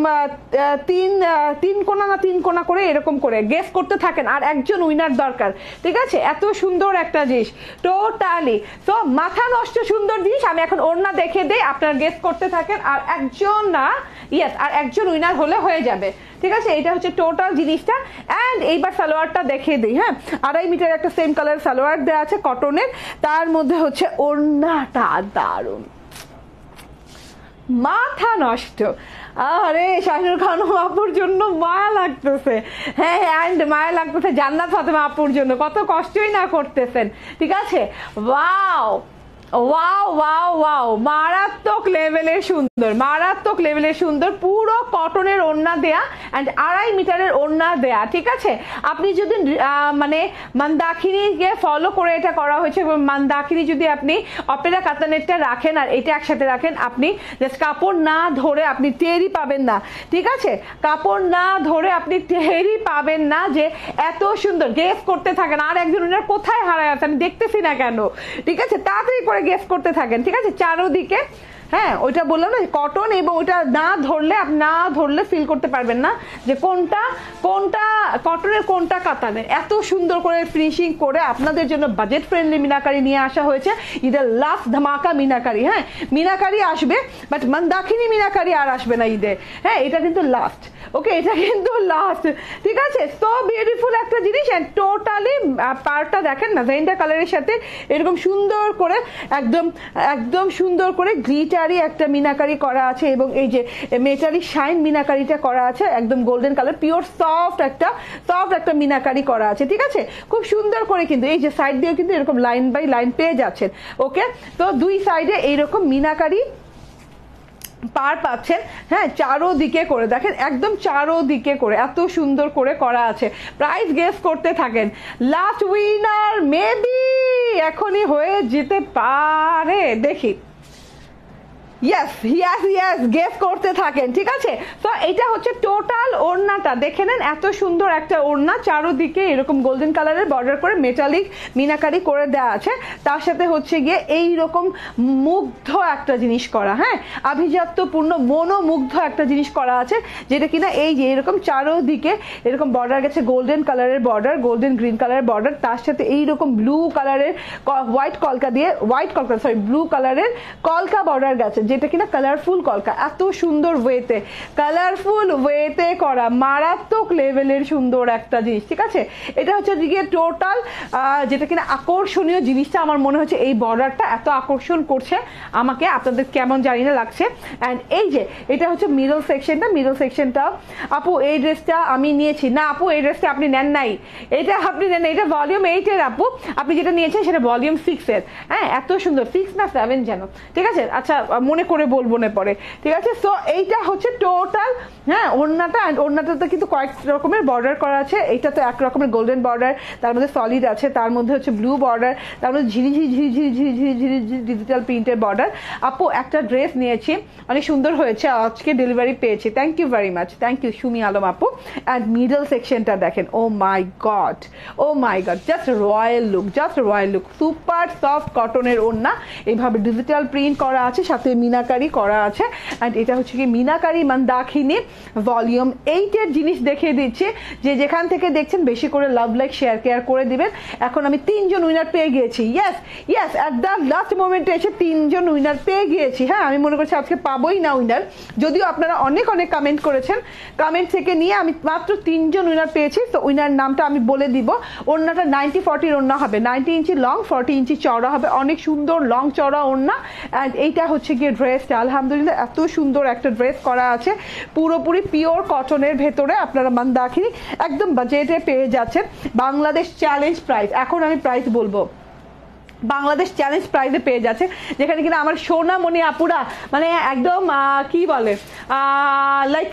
তিন তিন কোনা না তিন কোনা করে এরকম করে গেস করতে থাকেন। আর একজন উইনার দরকার, ঠিক আছে। এত সুন্দর একটা জিনিস টোটালি, তো মাথা নষ্ট সুন্দর জিনিস। আমি এখন ওড়না দেখে দেই, আপনারা গেস করতে থাকেন। আর একজন না ইয়েস আর একজন উইনার হলে হয়ে যাবে, ঠিক আছে। এটা হচ্ছে টোটাল জিনিসটা। অ্যান্ড এইবার সালোয়ারটা দেখিয়ে দিই, হ্যাঁ আড়াই মিটার একটা সেম কালার সালোয়ার দেওয়া আছে কটনের, তার মধ্যে হচ্ছে ওড়নাটা দারুণ, মাথা নষ্ট। আরে শাহিনুর খান আপুর জন্য মায়া লাগতেছে, হ্যাঁ অ্যান্ড মায়া লাগতেছে জান্নাত ফাতেমা আপুর জন্য, কত কষ্টই না করতেছেন, ঠিক আছে। ওয়াও ওয়াও ওয়াও ওয়াও, মারাত্মক লেভেলের সুন্দর, মারাত্মক লেভেলের সুন্দর, পুরো কটনের ওড়না দেয়া অ্যান্ড আড়াই মিটারের ওড়না দেয়া, ঠিক আছে। আপনি যদি মানে মন্দাকিনীকে ফলো করে এটা করা হয়েছে, এবং মন্দাকিনী যদি আপনি অপেরা কাতানেরটা রাখেন আর এটা একসাথে রাখেন, আপনি জাস্ট কাপড় না ধরে আপনি টেরই পাবেন না, ঠিক আছে। কাপড় না ধরে আপনি টেরই পাবেন না যে এত সুন্দর। গেস করতে থাকেন, আর একজন কোথায় হারায় আছে আমি দেখতেছি না কেন, ঠিক আছে, তাড়াতাড়ি করে গেস করতে থাকেন, ঠিক আছে। চারোদিকে হ্যাঁ ওইটা বললাম না কটন, এবং ওইটা না ধরলে আপনি না ধরলে ফিল করতে পারবেন না যে কোনটা কোনটা কটনের কোনটা কাতানের। এত সুন্দর করে ফিনিশিং করে আপনাদের জন্য বাজেট ফ্রেন্ডলি মিনাকারি নিয়ে আসা হয়েছে। ঈদের লাস্ট ধামাকা মিনাকারি, হ্যাঁ মিনাকারি আসবে, বাট মন্দাকিনী মিনাকারি আর আসবে না ঈদে, হ্যাঁ এটা কিন্তু লাস্ট, ওকে এটা কিন্তু লাস্ট, ঠিক আছে। সো বিউটিফুল একটা জিনিস। অ্যান্ড টোটালি পার্টটা দেখেন না ম্যাজেন্টা কালারের সাথে এরকম সুন্দর করে একদম একদম সুন্দর করে গ্লিটারি একটা মিনাকারি করা আছে, এবং এই যে মেটালি শাইন মিনাকারিটা করা আছে একদম গোল্ডেন কালার, পিওর সফট একটা সফট একটা মিনাকারি করা আছে, ঠিক আছে। খুব সুন্দর করে কিন্তু এই যে সাইড দিয়েও কিন্তু এরকম লাইন বাই লাইন পেয়ে যাচ্ছেন, ওকে। তো দুই সাইডে এইরকম মিনাকারি পার পাচ্ছেন, হ্যাঁ চারোদিকে করে দেখেন একদম চারোদিকে করে এত সুন্দর করে করা আছে। প্রাইস গেস করতে থাকেন, লাস্ট উইনার মেবি এখনই হয়ে যেতে পারে, দেখি। ইয়েস ইয়েস ইয়েস গেস করতে থাকেন, ঠিক আছে। তো এটা হচ্ছে টোটাল ওড়নাটা দেখে নেন, এত সুন্দর একটা ওড়না, চারোদিকে এরকম গোল্ডেন কালারের বর্ডার করে মেটালিক মিনাকারি করে দেওয়া আছে। তার সাথে হচ্ছে গিয়ে এই রকম মুগ্ধ একটা জিনিস করা, হ্যাঁ আভিজাত্যপূর্ণ মনোমুগ্ধ একটা জিনিস করা আছে, যেটা কিনা এই যে এরকম চারোদিকে এরকম বর্ডার গেছে, গোল্ডেন কালারের বর্ডার, গোল্ডেন গ্রিন কালারের বর্ডার, তার সাথে এইরকম ব্লু কালারের হোয়াইট কলকা দিয়ে হোয়াইট কলকা সরি ব্লু কালারের কলকা বর্ডার গেছে, যেটা কিনা কালারফুল কলকা, এত সুন্দর ওয়েতে, কালারফুল ওয়েতে করা, মারাত্মক লেভেলের সুন্দর একটা জিনিস। ঠিক আছে, এটা হচ্ছে দিকে টোটাল যেটা কিনা আকর্ষণীয় জিনিসটা আমার মনে হচ্ছে এই বর্ডারটা এত আকর্ষণ করছে আমাকে, আপনাদের কেমন জানি না লাগছে। অ্যান্ড এই যে এটা হচ্ছে মিডল সেকশনটা, মিডল সেকশনটা আপু এই ড্রেসটা আমি নিয়েছি না, আপু এই ড্রেসটা আপনি নেন নাই, এটা আপনি নেন, এটা ভলিউম এইটের আপু, আপনি যেটা নিয়েছেন সেটা ভলিউম সিক্স এর। হ্যাঁ, এত সুন্দর, সিক্স না সেভেন যেন, ঠিক আছে, আচ্ছা মনে করে বলবো না পরে, ঠিক আছে। সো এইটা হচ্ছে টোটাল, হ্যাঁ ওড়নাটা, অ্যান্ড ওড়নাটাতে কিন্তু কয়েক রকমের বর্ডার করা আছে। এইটা তো এক রকমের গোল্ডেন বর্ডার, তার মধ্যে সলিড আছে, তার মধ্যে হচ্ছে ব্লু বর্ডার, তার মধ্যে ঝিরি ঝিরি ঝিরি ঝিরি ঝিরি ঝিরি ঝিরি ঝিরি ডিজিটাল প্রিন্টের বর্ডার। আপু একটা ড্রেস নিয়েছি, অনেক সুন্দর হয়েছে, আজকে ডেলিভারি পেয়েছি, thank you very much, thank you Sumi Alam আপু। অ্যান্ড মিডল সেকশনটা দেখেন, oh my god, oh my god, just royal look, just royal look, super soft কটনের ওড়না, এইভাবে ডিজিটাল প্রিন্ট করা আছে, সাথে মিনাকারি করা আছে। অ্যান্ড এটা হচ্ছে কি মিনাকারি মন্দাকিনী ভলিউম এইটের জিনিস দেখিয়ে দিচ্ছে, যে যেখান থেকে দেখছেন বেশি করে লাভ লাইক শেয়ার কেয়ার করে দিবেন। এখন আমি তিনজন উইনার পেয়ে গিয়েছি, yes yes, at the last মোমেন্টে এসে তিনজন উইনার পেয়ে গিয়েছি। হ্যাঁ, আমি মনে করছি আজকে পাবোই না উইনার, যদিও আপনারা অনেক অনেক কমেন্ট করেছেন, কমেন্ট থেকে নিয়ে আমি মাত্র তিনজন উইনার পেয়েছি। তো উইনার নামটা আমি বলে দিব। ওড়নাটা নাইনটি ফর্টির ওড়না হবে, ninety inch long, forty inch চওড়া হবে, অনেক সুন্দর লং চওড়া ওড়না। অ্যান্ড এইটা হচ্ছে গিয়ে ড্রেসটা, আলহামদুলিল্লাহ এত সুন্দর একটা ড্রেস করা আছে, পুরোপুরি পিওর কটনের ভেতরে, আপনারা মন্দাকিনী একদম বাজেটে পেয়ে যাচ্ছেন। বাংলাদেশ চ্যালেঞ্জ প্রাইস, এখন আমি প্রাইস বলবো, বাংলাদেশ চ্যালেঞ্জ প্রাইজে পেয়ে যাচ্ছে, যেখানে কিনা আমার সোনামণি আপুরা মানে একদম কি বলে লাইক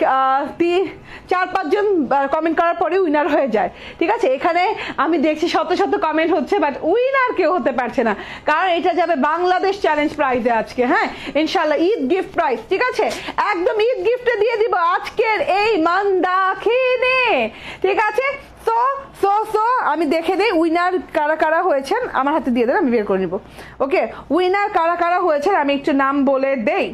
চার পাঁচজন কমেন্ট করার পরে উইনার হয়ে যায়। ঠিক আছে, এখানে আমি দেখছি শত শত কমেন্ট হচ্ছে, বাট উইনার কেউ হতে পারছে না, কারণ এটা যাবে বাংলাদেশ চ্যালেঞ্জ প্রাইজে আজকে। হ্যাঁ ইনশাল্লাহ ঈদ গিফট প্রাইস, ঠিক আছে, একদম ঈদ গিফটে দিয়ে দিব আজকের এই মন্দাকিনী। ঠিক আছে, সো সো সো আমি দেখে নেই উইনার কারা কারা হয়েছেন, আমার হাতে দিয়ে দেন, আমি বের করে নিব। ওকে, উইনার কারা কারা হয়েছেন আমি একটু নাম বলে দেই।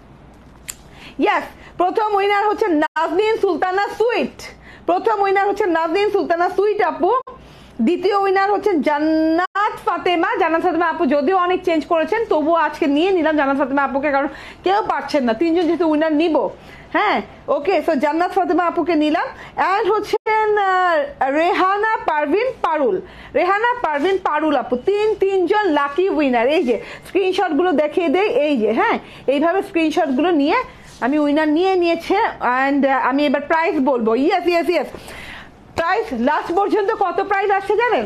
ইয়েস, প্রথম উইনার হচ্ছে নাজনীন সুলতানা সুইট, প্রথম উইনার হচ্ছে নাজনীন সুলতানা সুইট আপু। দ্বিতীয় উইনার হচ্ছে জান্নাত ফাতেমা, জান্নাত ফাতেমা আপু যদিও অনেক চেঞ্জ করেছেন, তবুও আজকে নিয়ে নিলাম জান্নাত ফাতেমা আপুকে, কারণ কেউ পারছেন না, তিনজন যেহেতু উইনার নিব। হ্যাঁ ওকে, সো জান্নাত ফাতেমা আপুকে নিলাম। অ্যান্ড হচ্ছেন রেহানা পারভিন পারুল, রেহানা পারভিন পারুল আপু, তিন তিনজন লাকি উইনার। এই যে স্ক্রিনশটগুলো দেখিয়ে দেই, এই যে হ্যাঁ এইভাবে স্ক্রিনশটগুলো নিয়ে আমি উইনার নিয়ে নিয়েছে। অ্যান্ড আমি এবার প্রাইস বলবো। Yes yes yes, price last পর্যন্ত কত প্রাইস আসছে জানেন?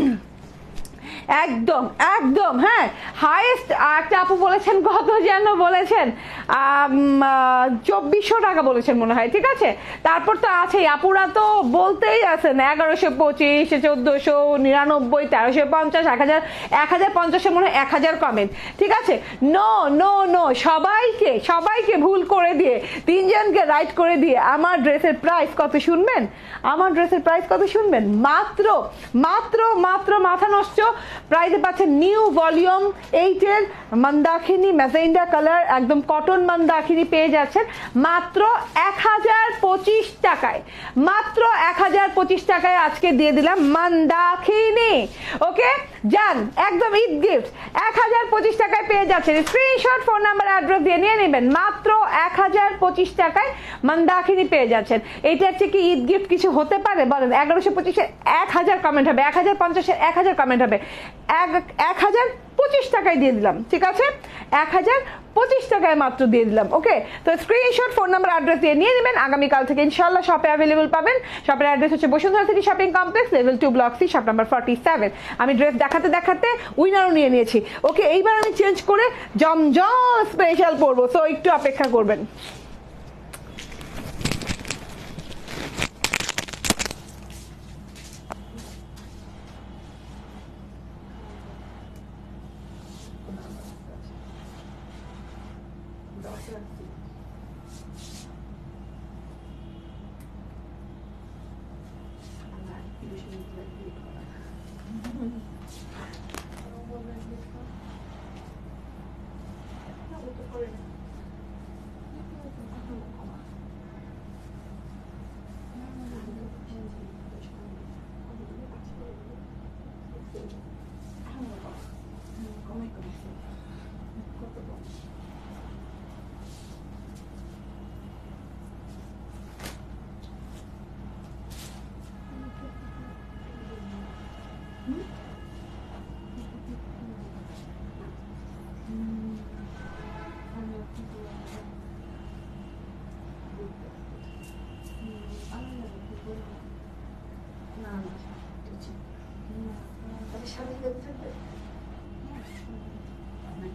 একদম একদম হ্যাঁ, হাইয়েস্ট একটা আপু বলেছেন, কত যেন বলেছেন, চব্বিশশো টাকা বলেছেন মনে হয়। ঠিক আছে, তারপর তো আছেই, আপুরা তো বলতেই আছেন এগারোশো পঁচিশ, চোদ্দশো নিরানব্বই, তেরোশো পঞ্চাশ, এক হাজার, এক হাজার পঞ্চাশে মনে হয় এক হাজার কমেন্ট। ঠিক আছে, নো নো নো, সবাইকে সবাইকে ভুল করে দিয়ে, তিনজনকে রাইট করে দিয়ে আমার ড্রেসের প্রাইস কত শুনবেন? আমার ড্রেসের প্রাইস কত শুনবেন? মাত্র মাত্র মাত্র মাথা নষ্ট প্রাইসে পাচ্ছেন নিউ ভলিউম এইটের মন্দাকিনী ম্যাজেন্ডা কালার, একদম কটন মন্দাকিনী পেয়ে যাচ্ছেন মাত্র এক হাজার পঁচিশ টাকায়, মাত্র এক হাজার পঁচিশ টাকায় আজকে দিয়ে দিলাম মন্দাকিনী। ওকে যান, একদম ঈদ গিফট এক হাজার পঁচিশ টাকায় পেয়ে যাচ্ছেন। স্ক্রিনশট, ফোন নাম্বার, অ্যাড্রেস দিয়ে নিয়ে নেবেন, মাত্র এক হাজার পঁচিশ টাকায় মন্দাকিনী পেয়ে যাচ্ছেন। এইটা হচ্ছে কি ঈদ গিফট কিছু হতে পারে বলেন? এগারোশো পঁচিশের এক হাজার কমেন্ট হবে, এক হাজার পঞ্চাশের এক হাজার কমেন্ট হবে, এক হাজার পঁচিশ টাকায় দিয়ে দিলাম। ঠিক আছে, এক হাজার পঁচিশ টাকায় মাত্র দিয়ে দিলাম। ওকে, তো স্ক্রিনশট, ফোন নাম্বার, অ্যাড্রেস দিয়ে নিয়ে নেবেন। আগামীকাল থেকে ইনশাল্লাহ শপে অ্যাভেলেবল পাবেন। শপের অ্যাড্রেস হচ্ছে Bashundhara city shopping complex, level two, block C, shop number forty seven. আমি ড্রেস দেখাতে দেখাতে উইনারও নিয়ে নিয়েছি। ওকে, এইবার আমি চেঞ্জ করে জমজম স্পেশাল পরবো, তো একটু অপেক্ষা করবেন।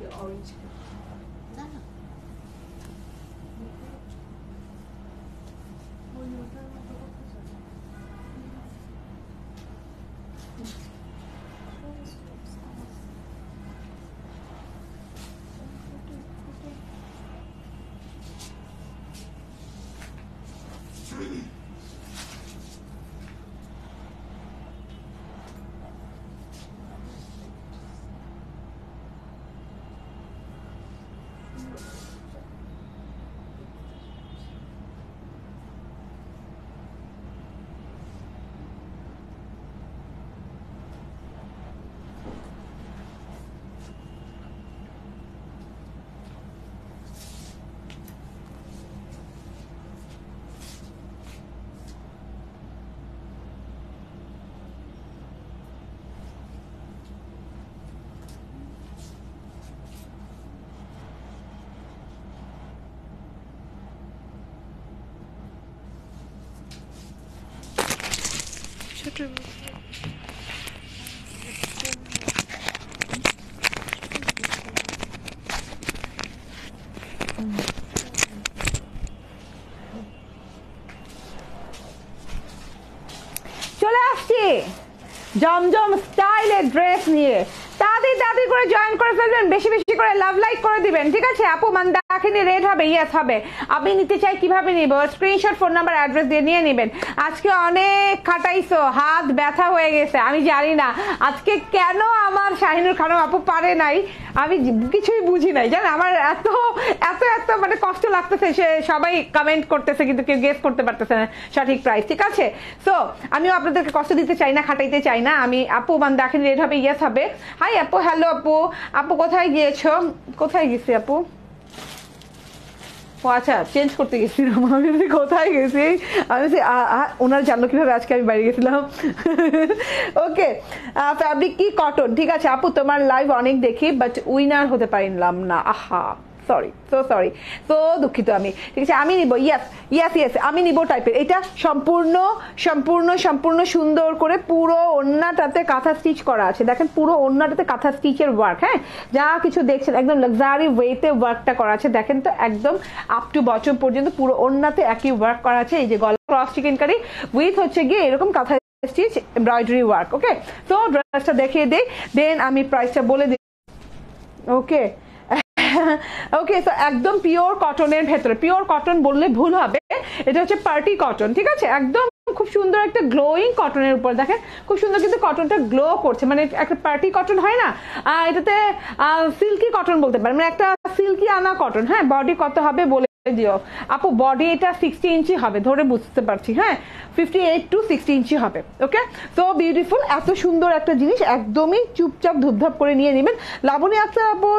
অরেঞ্জ না না ছোট চলে আসছি জমজম স্টাইলের ড্রেস নিয়ে। তাড়াতাড়ি তাড়াতাড়ি করে জয়েন করে ফেলবেন, বেশি বেশি করে লাভ লাইক করে দিবেন, ঠিক আছে? আপু মান্দাকিনি রেড হবে, ইয়েস হবে। আমি নিতে চাই, কিভাবে নিব? স্ক্রিনশট, ফোন নাম্বার, অ্যাড্রেস দিয়ে নিয়ে নেবেন। আজকে অনেক খাটাইছো, হাত ব্যথা হয়ে গেছে, আমি জানি না আজকে কেন আমার শাহিনুর খানম আপু পারে নাই, আমি কিছুই বুঝি নাই, জানেন? আমার এত এত এত মানে কষ্ট লাগতেছে, সে সবাই কমেন্ট করতেছে কিন্তু কেউ গেস করতে পারতেছে না সঠিক প্রাইস, ঠিক আছে? সো আমিও আপনাদেরকে কষ্ট দিতে চাই না, খাটাইতে চাই না। আমি আপু মান্দাকিনি রেড হবে, ইয়েস হবে। হাই আপু, হ্যালো আপু। আপু কোথায় গিয়েছো? কোথায় গেছি আপু? ও আচ্ছা, চেঞ্জ করতে গেছিলাম আমি, কোথায় গেছি আমি, ওনার জানলো কিভাবে আজকে আমি বাইরে গেছিলাম। ওকে, ফ্যাব্রিক কি কটন, ঠিক আছে আপু? তোমার লাইভ অনেক দেখি, বাট উইনার হতে পারলাম না, আহা সরি, সো সরি, তো দুঃখিত আমি, ঠিক আছে? আমি নিব, ইয়াস ইয়াস ইয়াস আমি নিব টাইপের। এটা সম্পূর্ণ সম্পূর্ণ সম্পূর্ণ সুন্দর করে পুরো ওড়নাটাতে কাঁথা স্টিচ করা আছে, দেখেন পুরো ওড়নাটাতে কাঁথা স্টিচের ওয়ার্ক, হ্যাঁ যা কিছু দেখছেন একদম লাক্সারি ওয়েতে ওয়ার্কটা করা আছে, দেখেন তো একদম আপ টু বটম পর্যন্ত পুরো ওড়নাতে একই ওয়ার্ক করা আছে। এই যে গলা ক্রস চিকেন কারি উইথ হচ্ছে গিয়ে এরকম কাঁথা স্টিচ এমব্রয়ডারি ওয়ার্ক। ওকে, তো ড্রেসটা দেখিয়ে দিই, দেন আমি প্রাইসটা বলে দিই। ওকে ওকে, তো একদম পিওর কটনের ভেতরে, পিওর কটন বললে ভুল হবে, এটা হচ্ছে পার্টি কটন, ঠিক আছে? একদম খুব সুন্দর একটা গ্লোয়িং কটনের উপর, দেখেন খুব সুন্দর কিন্তু কটনটা গ্লো করছে, মানে একটা পার্টি কটন হয় না, এটাতে সিল্কি কটন বলতে পারেন, মানে একটা সিল্কি আনা কটন। হ্যাঁ, বডি কত হবে বলে দিও আপু? বডি এটা সিক্সটি ইঞ্চি হবে, ধরে বুঝতে পারছি, হ্যাঁ fifty eight two sixty inch হবে। ওকে, সো বিউটিফুল, এত সুন্দর একটা জিনিস একদমই চুপচাপ ধুপধাপ করে নিয়ে নেবেন। লাবণী আক্তার আপু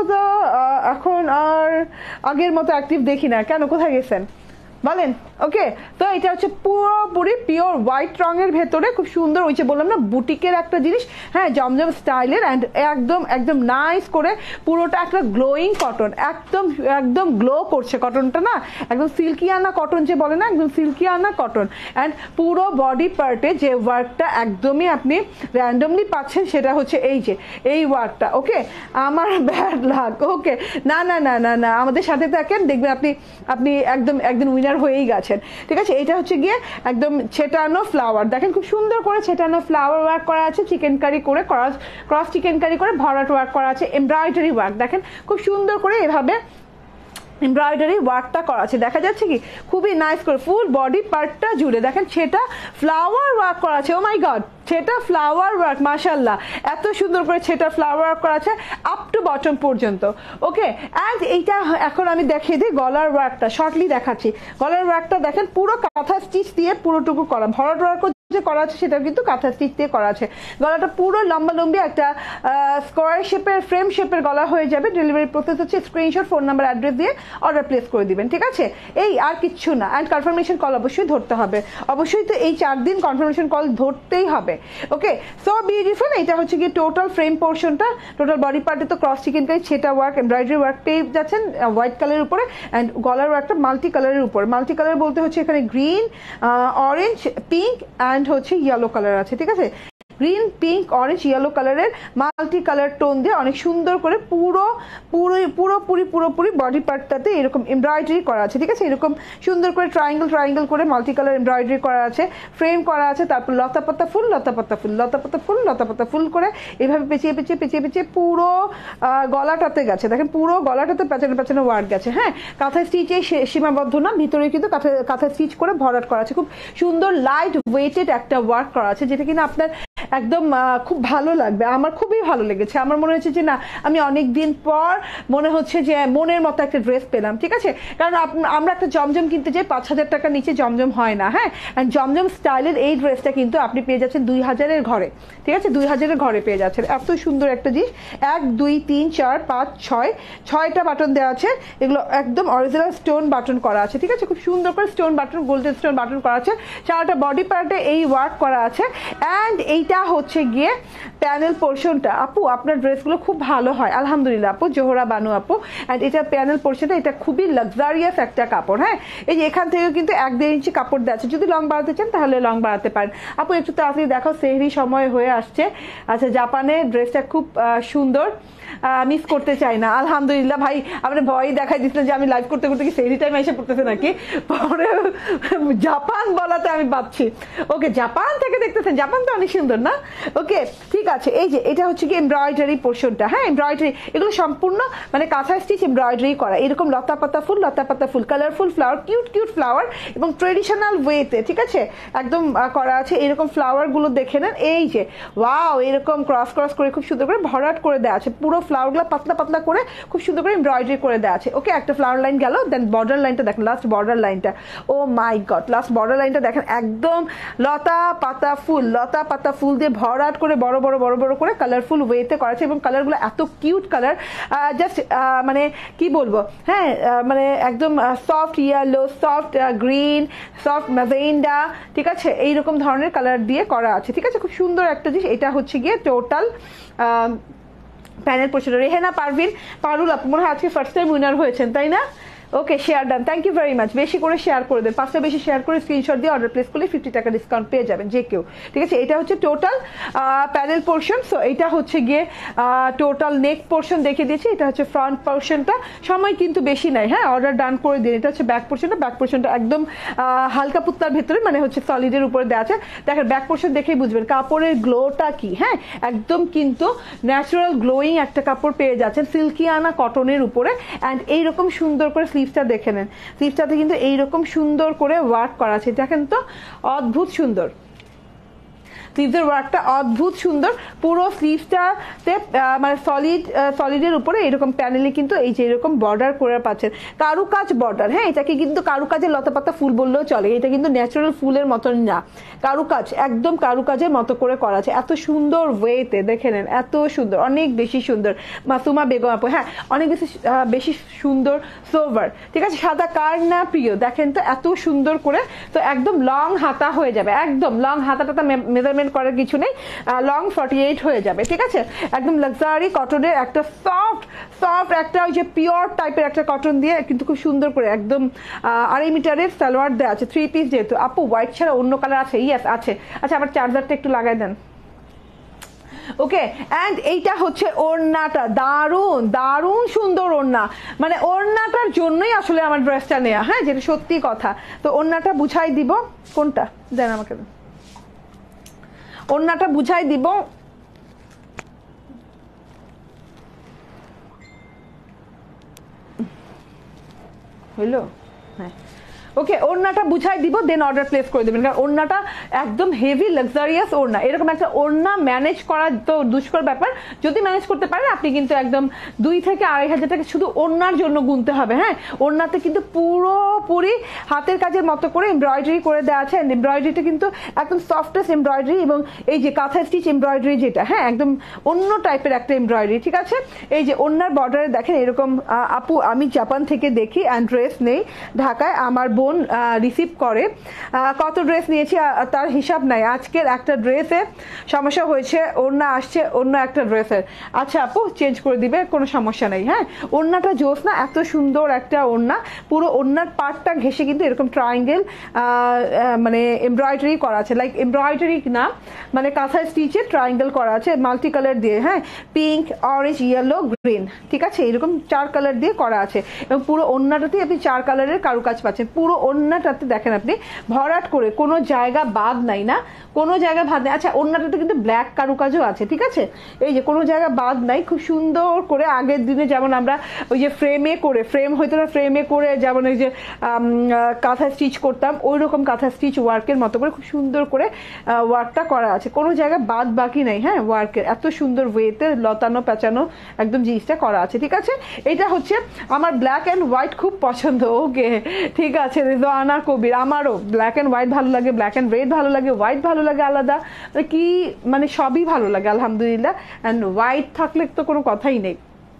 এখন আর আগের মতো অ্যাক্টিভ দেখি না, কেন, কোথায় গেছেন বলেন? ওকে, তো এটা হচ্ছে পুরোপুরি পিওর হোয়াইট রঙের ভেতরে, খুব সুন্দর, ওই যে বললাম না বুটিকের একটা জিনিস, হ্যাঁ জমজম স্টাইলের, অ্যান্ড একদম একদম নাইস করে পুরোটা একটা গ্লোয়িং কটন, একদম একদম গ্লো করছে কটনটা, না একদম সিল্কি আনা কটন যে বলে না, একদম সিল্কি আনা কটন। অ্যান্ড পুরো বডি পার্টে যে ওয়ার্কটা একদমই আপনি র্যান্ডমলি পাচ্ছেন সেটা হচ্ছে এই যে এই ওয়ার্কটা। ওকে, আমার ব্যাড লাক। ওকে, না না না না না আমাদের সাথে থাকেন, দেখবেন আপনি আপনি একদম একদম উইনার হয়েই গেছেন, ঠিক আছে? এটা হচ্ছে গিয়ে একদম ছেটানো ফ্লাওয়ার, দেখেন খুব সুন্দর করে ছেটানো ফ্লাওয়ার ওয়ার্ক করা আছে, চিকেন কারি করে ক্রস ক্রস চিকেন কারি করে ভরাট ওয়ার্ক করা আছে, এমব্রয়ডারি ওয়ার্ক, দেখেন খুব সুন্দর করে এভাবে এমব্রয়ডারি ওয়ার্কটা করা আছে, দেখা যাচ্ছে কি খুবই নাইস করে ফুল বডি পার্টটা জুড়ে, দেখেন সেটা ফ্লাওয়ার ওয়ার্ক করা আছে। ও মাই গড, সেটা ফ্লাওয়ার ওয়ার্ক, মাশাআল্লাহ এত সুন্দর করে সেটা ফ্লাওয়ার ওয়ার্ক করা আছে আপ টু বটম পর্যন্ত। ওকে, অ্যান্ড এইটা এখন আমি দেখিয়ে দিই গলার ওয়ার্কটা, শর্টলি দেখাচ্ছি। গলার ওয়ার্কটা দেখেন পুরো কাঁথা স্টিচ দিয়ে পুরোটুকু করা, ভরাট ওয়ার্ক যে করা আছে সেটাও কিন্তু কাঁথা স্টিচ দিয়ে করা আছে। গলাটা পুরো লম্বা লম্বি একটা স্কোয়ার শেপের ফ্রেম শেপের গলা হয়ে যাবে। ডেলিভারি প্রসেস হচ্ছে স্ক্রিনশট, ফোন নাম্বার, অ্যাড্রেস দিয়ে অর্ডার প্লেস করে দিবেন, ঠিক আছে? এই আর কিচ্ছু না। অ্যান্ড কনফার্মেশন কল অবশ্যই ধরতে হবে, অবশ্যই তো এই চার দিন কনফার্মেশন কল ধরতেই হবে। ওকে, সো বিউটিফুল, এটা হচ্ছে কি টোটাল ফ্রেম পোর্শনটা, টোটাল বডি পার্টে তো ক্রস চিকেন কারি সেটা ওয়ার্ক, এমব্রয়ডারি ওয়ার্ক পেয়ে যাচ্ছেন হোয়াইট কালারের উপরে, অ্যান্ড গলার ওয়ার্কটা মাল্টি কালারের উপর। মাল্টি কালার বলতে হচ্ছে এখানে গ্রিন, অরেঞ্জ, পিঙ্ক অ্যান্ড হচ্ছে ইয়েলো কালার আছে, ঠিক আছে? গ্রিন পিঙ্ক অরেঞ্জ ইয়েলো কালারের মাল্টি কালার টোন দিয়ে অনেক সুন্দর করে পুরো পুরো পুরোপুরি পুরোপুরি বডি পার্টটাতে এরকম এমব্রয়ডারি করা আছে, ঠিক আছে? এরকম সুন্দর করে ট্রায়াঙ্গেল ট্রায়াঙ্গেল করে মাল্টি কালার এমব্রয়ডারি করা আছে, ফ্রেম করা আছে, তারপর লতা পাতা ফুল লতা পাতা ফুল লতা পাতা ফুল লতা পাতা ফুল করে এভাবে পেঁচিয়ে পেঁচিয়ে পেঁচিয়ে পেঁচিয়ে পুরো গলাটাতে গেছে। দেখেন পুরো গলাটাতে পেঁচানো পেঁচানো ওয়ার্ক গেছে। হ্যাঁ, কাঁথা স্টিচে সীমাবদ্ধ না, ভিতরে কিন্তু কাঁথা কাঁথা স্টিচ করে ভরাট করা আছে। খুব সুন্দর লাইট ওয়েটেড একটা ওয়ার্ক করা আছে, যেটা কিনা আপনার একদম খুব ভালো লাগবে। আমার খুবই ভালো লেগেছে। আমার মনে হচ্ছে যে না, আমি অনেক দিন পর মনে হচ্ছে যে মনের মতো একটা ড্রেস পেলাম, ঠিক আছে? কারণ আমরা একটা জমজম কিনতে যাই, পাঁচ হাজার টাকার নিচে জমজম হয় না। হ্যাঁ, জমজম স্টাইলের এই ড্রেসটা কিন্তু আপনি পেয়ে যাচ্ছেন দুই হাজারের ঘরে, ঠিক আছে? দুই হাজারের ঘরে পেয়ে যাচ্ছেন। এত সুন্দর একটা জিনিস। এক দুই তিন চার পাঁচ ছয় ছয়টা বাটন দেওয়া আছে। এগুলো একদম অরিজিনাল স্টোন বাটন করা আছে, ঠিক আছে? খুব সুন্দর করে stone button, golden stone button করা আছে। চারটা বডি পার্টে এই ওয়ার্ক করা আছে। অ্যান্ড এইটা হচ্ছে গিয়ে প্যানেল পোর্শনটা। আপু আপনার ড্রেসগুলো খুব ভালো হয়, আলহামদুলিল্লাহ আপু, জোহরা বানু আপু। অ্যান্ড এটা প্যানেল পোর্শনটা, এটা খুবই লাক্সারিয়াস একটা কাপড়। হ্যাঁ, এই যে এখান থেকেও কিন্তু এক দেড় ইঞ্চি কাপড় দেওয়া আছে। যদি লং বাড়াতে চান তাহলে লং বাড়াতে পারেন। আপু একটু তাড়াতাড়ি দেখাও, সেহরি সময় হয়ে আসছে। আচ্ছা, জাপানের ড্রেসটা খুব সুন্দর, মিস করতে চাই না। আলহামদুলিল্লাহ ভাই, আপনি ভয় দেখাই দিচ্ছিলেন যে আমি লাইভ করতে করতে কি সেহরি টাইম এসে পড়তেছে নাকি, পরে জাপান বলাতে আমি ভাবছি। ওকে, জাপান থেকে দেখতেছেন, জাপান তো অনেক সুন্দর না? ওকে, ঠিক আছে। এই যে এটা হচ্ছে কি এমব্রয়ডারি পোর্শনটা। হ্যাঁ, এমব্রয়ডারি, এগুলো সম্পূর্ণ মানে কাঁথা স্টিচ এমব্রয়ডারি করা। এরকম লতা পাতা ফুল লতা পাতা ফুল colourful flower, cute cute flower এবং ট্রেডিশনাল ওয়েতে, ঠিক আছে, একদম করা আছে। এরকম ফ্লাওয়ার গুলো দেখে নেন। এই যে ওয়াও, এরকম ক্রস ক্রস করে খুব সুন্দর করে ভরাট করে দেওয়া আছে। পুরো ফ্লাওয়ার গুলো পাতলা পাতলা করে খুব সুন্দর করে এমব্রয়ডারি করে দেওয়া আছে। ওকে, একটা ফ্লাওয়ার লাইন গেল। দেন বর্ডার লাইনটা দেখেন, লাস্ট বর্ডার লাইনটা, oh my god, last border লাইনটা দেখেন, একদম লতা পাতা ফুল লতা পাতা ফুল দিয়ে ভরাট করে বড় বড় বড় বড় করে কালারফুল ওয়েতে করা আছে। এবং কালারগুলো এত কিউট কালার, জাস্ট মানে কি বলবো, হ্যাঁ, মানে একদম soft yellow, soft green, soft magenta, ঠিক আছে, এইরকম ধরনের কালার দিয়ে করা আছে, ঠিক আছে? খুব সুন্দর একটা জিনিস। এটা হচ্ছে গিয়ে total panel portion. Rehana Parvin Parul আপু মনে হয় আজকে ফার্স্ট টাইম উইনার হয়েছেন, তাই না? Okay, share done, thank you very much. বেশি করে শেয়ার করে দেন, পাঁচটা বেশি শেয়ার করে স্ক্রিনশট দিয়ে অর্ডার প্লেস করলে ফিফটি টাকা ডিসকাউন্ট পেয়ে যাবেন যে কেউ, ঠিক আছে? এটা হচ্ছে টোটাল প্যানেল পোর্শন। সো এটা হচ্ছে গিয়ে টোটাল নেক পোর্শন দেখিয়ে দিয়েছি। এটা হচ্ছে ফ্রন্ট পোর্শনটা, সময় কিন্তু বেশি নাই। হ্যাঁ, অর্ডার ডান করে দিন। এটা হচ্ছে ব্যাক পোর্শনটা। ব্যাক পোর্শনটা একদম হালকা পুত্তার ভেতরে, মানে হচ্ছে সলিডের উপরে দেওয়া আছে। দেখেন ব্যাক পোর্শন দেখেই বুঝবেন কাপড়ের গ্লোটা কি। হ্যাঁ, একদম কিন্তু ন্যাচারাল গ্লোয়িং একটা কাপড় পেয়ে যাচ্ছেন সিল্কিয়ানা কটনের উপরে। অ্যান্ড এইরকম সুন্দর করে স্লিভসটা দেখে নেন, স্লিভসটাতে কিন্তু এইরকম সুন্দর করে ওয়ার্ক করা আছে। দেখেন তো, অদ্ভুত সুন্দর স্লিভসের ওয়ার্কটা, অদ্ভুত সুন্দর। পুরো স্লিভসটাতে মানে সলিড সলিডের উপরে এরকম প্যানেলে কিন্তু এই যে এরকম বর্ডার করে পাচ্ছেন, কারুকাজ বর্ডার। হ্যাঁ, এটাকে কিন্তু কারুকাজের লতাপাতা ফুল বললেও চলে। এটা কিন্তু ন্যাচারাল ফুলের মতন না, কারুকাজ, একদম কারুকাজের মতো করে করা আছে। এত সুন্দর ওয়েতে দেখে নেন, এত সুন্দর, অনেক বেশি সুন্দর। মাসুমা বেগম আপু, হ্যাঁ, অনেক বেশি বেশি সুন্দর সোভার, ঠিক আছে? সাদা কার না প্রিয়, দেখেন তো এত সুন্দর করে। তো একদম লং হাতা হয়ে যাবে, একদম লং হাতাটা মেজারমেন্ট করার কিছু নেই, লং ফর্টি এইট হয়ে যাবে, ঠিক আছে? একদম লাক্সারি কটনের একটা সফট সফট একটা ওই যে পিওর টাইপের একটা কটন দিয়ে কিন্তু খুব সুন্দর করে একদম আড়াই মিটারের সালোয়ার দেওয়া আছে, থ্রি পিস যেহেতু। আপু হোয়াইট ছাড়া অন্য কালার আছে? ইয়েস আছে। আচ্ছা, আমার চার্জারটা একটু লাগাই দেন। ওকে, অ্যান্ড এইটা হচ্ছে ওড়নাটা, দারুণ দারুণ সুন্দর ওড়না, মানে ওড়নাটার জন্যই আসলে আমার ড্রেসটা নেওয়া। হ্যাঁ, যেটা সত্যি কথা। তো ওড়নাটা বুঝাই দিব, কোনটা দেন আমাকে, ওড়নাটা বুঝাই দিব। হইল? হ্যাঁ, ওকে, ওড়নাটা বুঝাই দিব, দেন অর্ডার প্লেস করে দেবেন। কারণ ওড়নাটা একদম হেভি লাক্সারিয়াস ওড়না। এরকম একটা ওড়না ম্যানেজ করা তো দুষ্কর ব্যাপার। যদি ম্যানেজ করতে পারেন আপনি কিন্তু একদম দুই থেকে আড়াই হাজার টাকা শুধু ওড়নার জন্য গুনতে হবে। হ্যাঁ, ওড়নাতে কিন্তু পুরোপুরি হাতের কাজের মতো করে এমব্রয়ডারি করে দেওয়া আছে। এমব্রয়ডারিটা কিন্তু একদম সফটেস্ট এমব্রয়ডারি, এবং এই যে কাঁথা স্টিচ এমব্রয়ডারি যেটা, হ্যাঁ, একদম অন্য টাইপের একটা এমব্রয়ডারি, ঠিক আছে? এই যে ওড়নার বর্ডারে দেখেন এরকম। আপু আমি জাপান থেকে দেখি অ্যান্ড ড্রেস নেই ঢাকায়, আমার বোন বোন রিসিভ করে, কত ড্রেস নিয়েছি তার হিসাব নাই। আজকের একটা ড্রেসে সমস্যা হয়েছে, ওড়না আসছে অন্য একটা ড্রেসের। আচ্ছা আপু চেঞ্জ করে দিবে, কোনো সমস্যা নেই। হ্যাঁ, ওড়নাটা জোস না, এত সুন্দর একটা ওড়না, পুরো ওড়নার পার্টটা ঘেসে কিন্তু এরকম ট্রায়াঙ্গেল মানে এমব্রয়ডারি করা আছে, লাইক এমব্রয়ডারি না মানে কাঁথা স্টিচে ট্রায়াঙ্গেল করা আছে মাল্টি কালার দিয়ে। হ্যাঁ, পিঙ্ক, অরেঞ্জ, ইয়েলো, গ্রিন, ঠিক আছে, এরকম চার কালার দিয়ে করা আছে এবং পুরো ওড়নাটাতে আপনি চার কালারের কারুকাজ পাচ্ছেন। পুরো ওড়নাটাতে দেখেন আপনি ভরাট করে, কোনো জায়গা বাদ নাই, না কোনো জায়গা বাদ নেই। আচ্ছা, ওড়নাটাতে কিন্তু ব্ল্যাক কারুকাজও আছে, ঠিক আছে, এই যে কোনো জায়গা বাদ নাই, খুব সুন্দর করে। আগের দিনে যেমন আমরা ওই যে ফ্রেমে করে, ফ্রেম হয়তো না, ফ্রেমে করে যেমন ওই যে কাঁথা স্টিচ করতাম, ওই রকম কাঁথা স্টিচ ওয়ার্কের মতো করে খুব সুন্দর করে ওয়ার্কটা করা আছে, কোনো জায়গা বাদ বাকি নেই। হ্যাঁ, ওয়ার্কের এত সুন্দর ওয়েতে লতানো পেঁচানো একদম জিনিসটা করা আছে, ঠিক আছে। এটা হচ্ছে আমার ব্ল্যাক অ্যান্ড হোয়াইট খুব পছন্দ। ওকে, ঠিক আছে রেজওয়ানা কবির, আমারও ব্ল্যাক অ্যান্ড হোয়াইট ভালো লাগে, ব্ল্যাক অ্যান্ড রেড ভালো লাগে, হোয়াইট ভালো লাগে আলাদা, কি মানে সবই ভালো লাগে আলহামদুলিল্লাহ। অ্যান্ড হোয়াইট থাকলে তো কোনো কথাই নেই।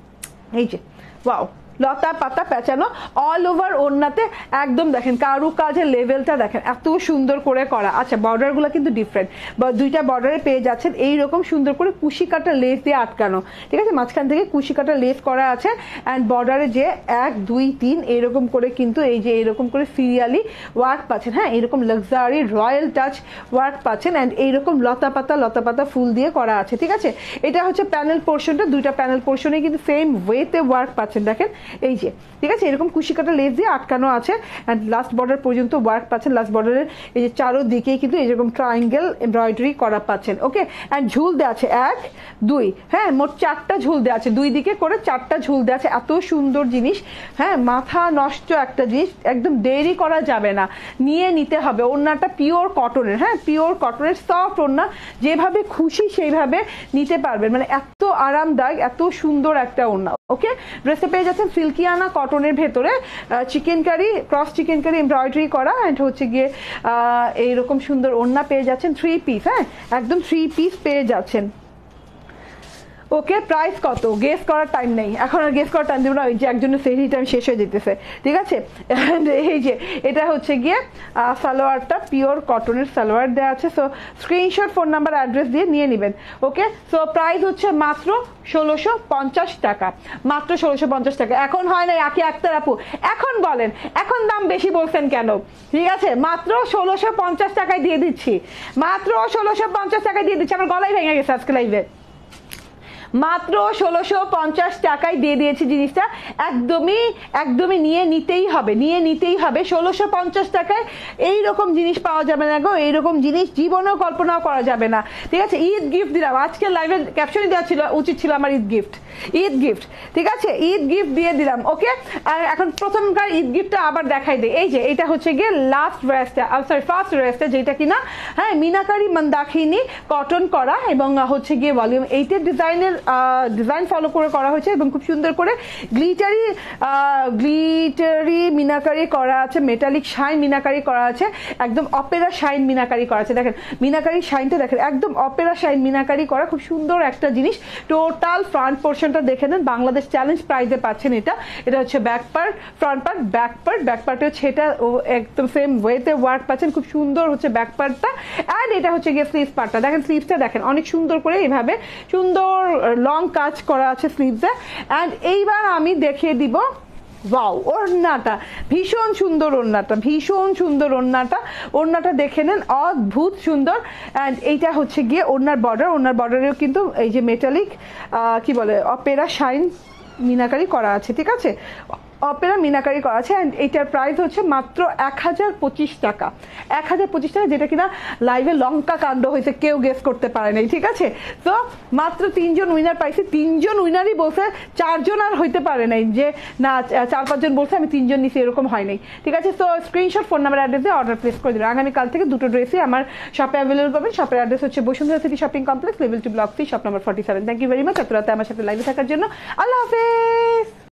এই যে ওয়াও, লতা পাতা পেঁচানো অল ওভার ওড়নাতে, একদম দেখেন কারু কাজের লেভেলটা দেখেন, এত সুন্দর করে করা। আচ্ছা, বর্ডারগুলো কিন্তু ডিফারেন্ট, দুইটা বর্ডারে পেয়ে যাচ্ছেন এইরকম সুন্দর করে কুশি কাটা লেস দিয়ে আটকানো, ঠিক আছে, মাঝখান থেকে কুশি কাটা লেস করা আছে। অ্যান্ড বর্ডারে যে এক দুই তিন এরকম করে কিন্তু এই যে এরকম করে সিরিয়ালি ওয়ার্ক পাচ্ছেন। হ্যাঁ, এরকম লাক্সারি রয়্যাল টাচ ওয়ার্ক পাচ্ছেন। অ্যান্ড এইরকম লতা পাতা লতা পাতা ফুল দিয়ে করা আছে, ঠিক আছে। এটা হচ্ছে প্যানেল পোর্শনটা, দুইটা প্যানেল পোর্শনে কিন্তু সেম ওয়েতে ওয়ার্ক পাচ্ছেন, দেখেন এই যে, ঠিক আছে, এরকম কুশি কাটা লেস দিয়ে আটকানো আছে। অ্যান্ড লাস্ট বর্ডার পর্যন্ত ওয়ার্ক পাচ্ছেন, লাস্ট বর্ডারের এই যে চারোদিকে কিন্তু এরকম ট্রায়াঙ্গেল এমব্রয়ডারি করা পাচ্ছেন। ওকে, অ্যান্ড ঝুল দেওয়া আছে এক দুই, হ্যাঁ মোট চারটা ঝুল দেওয়া আছে, দুই দিকে করে চারটা ঝুল দেওয়া আছে। এত সুন্দর জিনিস, হ্যাঁ মাথা নষ্ট একটা জিনিস, একদম দেরি করা যাবে না, নিয়ে নিতে হবে। ওড়নাটা পিওর কটনের, হ্যাঁ পিওর কটনের সফট ওড়না, যেভাবে খুশি সেইভাবে নিতে পারবেন, মানে এত আরামদায়ক, এত সুন্দর একটা ওড়না। ওকে, ড্রেসটা পেয়ে যাচ্ছেন সিল্কিয়ানা কটনের ভেতরে, chikankari cross chikankari embroidery করা, অ্যান্ড হচ্ছে গিয়ে এইরকম সুন্দর ওড়না পেয়ে যাচ্ছেন থ্রি পিস। হ্যাঁ, একদম থ্রি পিস পেয়ে যাচ্ছেন। ওকে, প্রাইস কত গেস করার টাইম নেই, এখন আর গেস করার টাইম দেবো না, ওই যে একজনের সেরি টাইম শেষ হয়ে যেতেছে, ঠিক আছে। এই যে এটা হচ্ছে গিয়ে সালোয়ারটা পিওর কটনের সালোয়ার দেওয়া আছে। So screenshot, phone number, address দিয়ে নিয়ে নেবেন। ওকে, সো প্রাইস হচ্ছে মাত্র ষোলোশো পঞ্চাশ টাকা, মাত্র ষোলোশো পঞ্চাশ টাকা। এখন হয় না আকি আক্তার আপু, এখন বলেন এখন দাম বেশি বলছেন কেন? ঠিক আছে, মাত্র ষোলোশো পঞ্চাশ টাকায় দিয়ে দিচ্ছি, মাত্র ষোলোশো পঞ্চাশ টাকায় দিয়ে দিচ্ছি। আমার গলায় ভেঙে গেছে আজকে লাইভে, মাত্র ষোলোশো পঞ্চাশ টাকায় দিয়ে দিয়েছি জিনিসটা। একদমই একদমই নিয়ে নিতেই হবে, নিয়ে নিতেই হবে। ষোলোশো পঞ্চাশ টাকায় এইরকম জিনিস পাওয়া যাবে না গো, এইরকম জিনিস জীবনেও কল্পনাও করা যাবে না, ঠিক আছে। ঈদ গিফট দিলাম, আজকে লাইভে ক্যাপশনই দেওয়া ছিল, উচিত ছিল আমার ঈদ গিফট, ঈদ গিফট, ঠিক আছে, ঈদ গিফট দিয়ে দিলাম। ওকে, আর এখন প্রথমকার ঈদ গিফটটা আবার দেখাই দিই। এই যে এটা হচ্ছে গিয়ে লাস্ট ড্রেসটা, সরি ফার্স্ট ড্রেসটা, যেটা কিনা হ্যাঁ মিনাকারি মন্দাকিনী কটন করা এবং হচ্ছে গিয়ে ভলিউম এইটের ডিজাইনের ডিজাইন ফলো করে করা হয়েছে এবং খুব সুন্দর করে গ্লিটারি গ্লিটারি মিনাকারি করা আছে, মেটালিক শাইন মিনাকারি করা আছে, একদম অপেরা শাইন মিনাকারি করা আছে। দেখেন মিনাকারি শাইনটা দেখেন, একদম অপেরা শাইন মিনাকারি করা, খুব সুন্দর একটা জিনিস। টোটাল ফ্রন্ট পোর্শনটা দেখে নেন, বাংলাদেশ চ্যালেঞ্জ প্রাইজে পাচ্ছেন এটা। এটা হচ্ছে back part, front part, back part, back পার্টে হচ্ছে এটা একদম সেম ওয়েতে ওয়ার্ক পাচ্ছেন, খুব সুন্দর হচ্ছে ব্যাক পার্টটা। অ্যান্ড এটা হচ্ছে গিয়ে স্লিভস পার্টটা, দেখেন স্লিভসটা দেখেন অনেক সুন্দর করে এইভাবে সুন্দর লং কাজ করা আছে স্লিভসে। অ্যান্ড এইবার আমি দেখিয়ে দিব ওয়াও ওড়নাটা, ভীষণ সুন্দর ওড়নাটা, ভীষণ সুন্দর ওড়নাটা, ওড়নাটা দেখে নেন অদ্ভুত সুন্দর। অ্যান্ড এইটা হচ্ছে গিয়ে ওড়নার বর্ডার, ওড়নার বর্ডারেও কিন্তু এই যে মেটালিক কি বলে অপেরা শাইন মিনাকারি করা আছে, ঠিক আছে, অপেরা মিনাকারি করা আছে। অ্যান্ড এইটার প্রাইস হচ্ছে মাত্র এক হাজার পঁচিশ টাকা, এক হাজার পঁচিশ টাকা, যেটা কিনা লাইভে লঙ্কা কাণ্ড হয়েছে, কেউ গেস করতে পারে নাই, ঠিক আছে। তো মাত্র তিনজন উইনার পাইছি, তিনজন উইনারই বলছে, চারজন আর হইতে পারে নাই যে না চার পাঁচজন বলছে আমি তিনজন নিছি, এরকম হয় নাই, ঠিক আছে। তো স্ক্রিনশট, ফোন নাম্বার, অ্যাড্রেস দিয়ে অর্ডার প্লেস করে দিলাম। আগামীকাল থেকে দুটো ড্রেসই আমার শপে অ্যাভেলেবল পাবেন। শপের অ্যাড্রেস হচ্ছে Bashundhara city shopping complex, level two block three, shop number forty seven. Thank you very much আপনারা আমার সাথে লাইভে থাকার জন্য। আল্লাহ হাফেজ।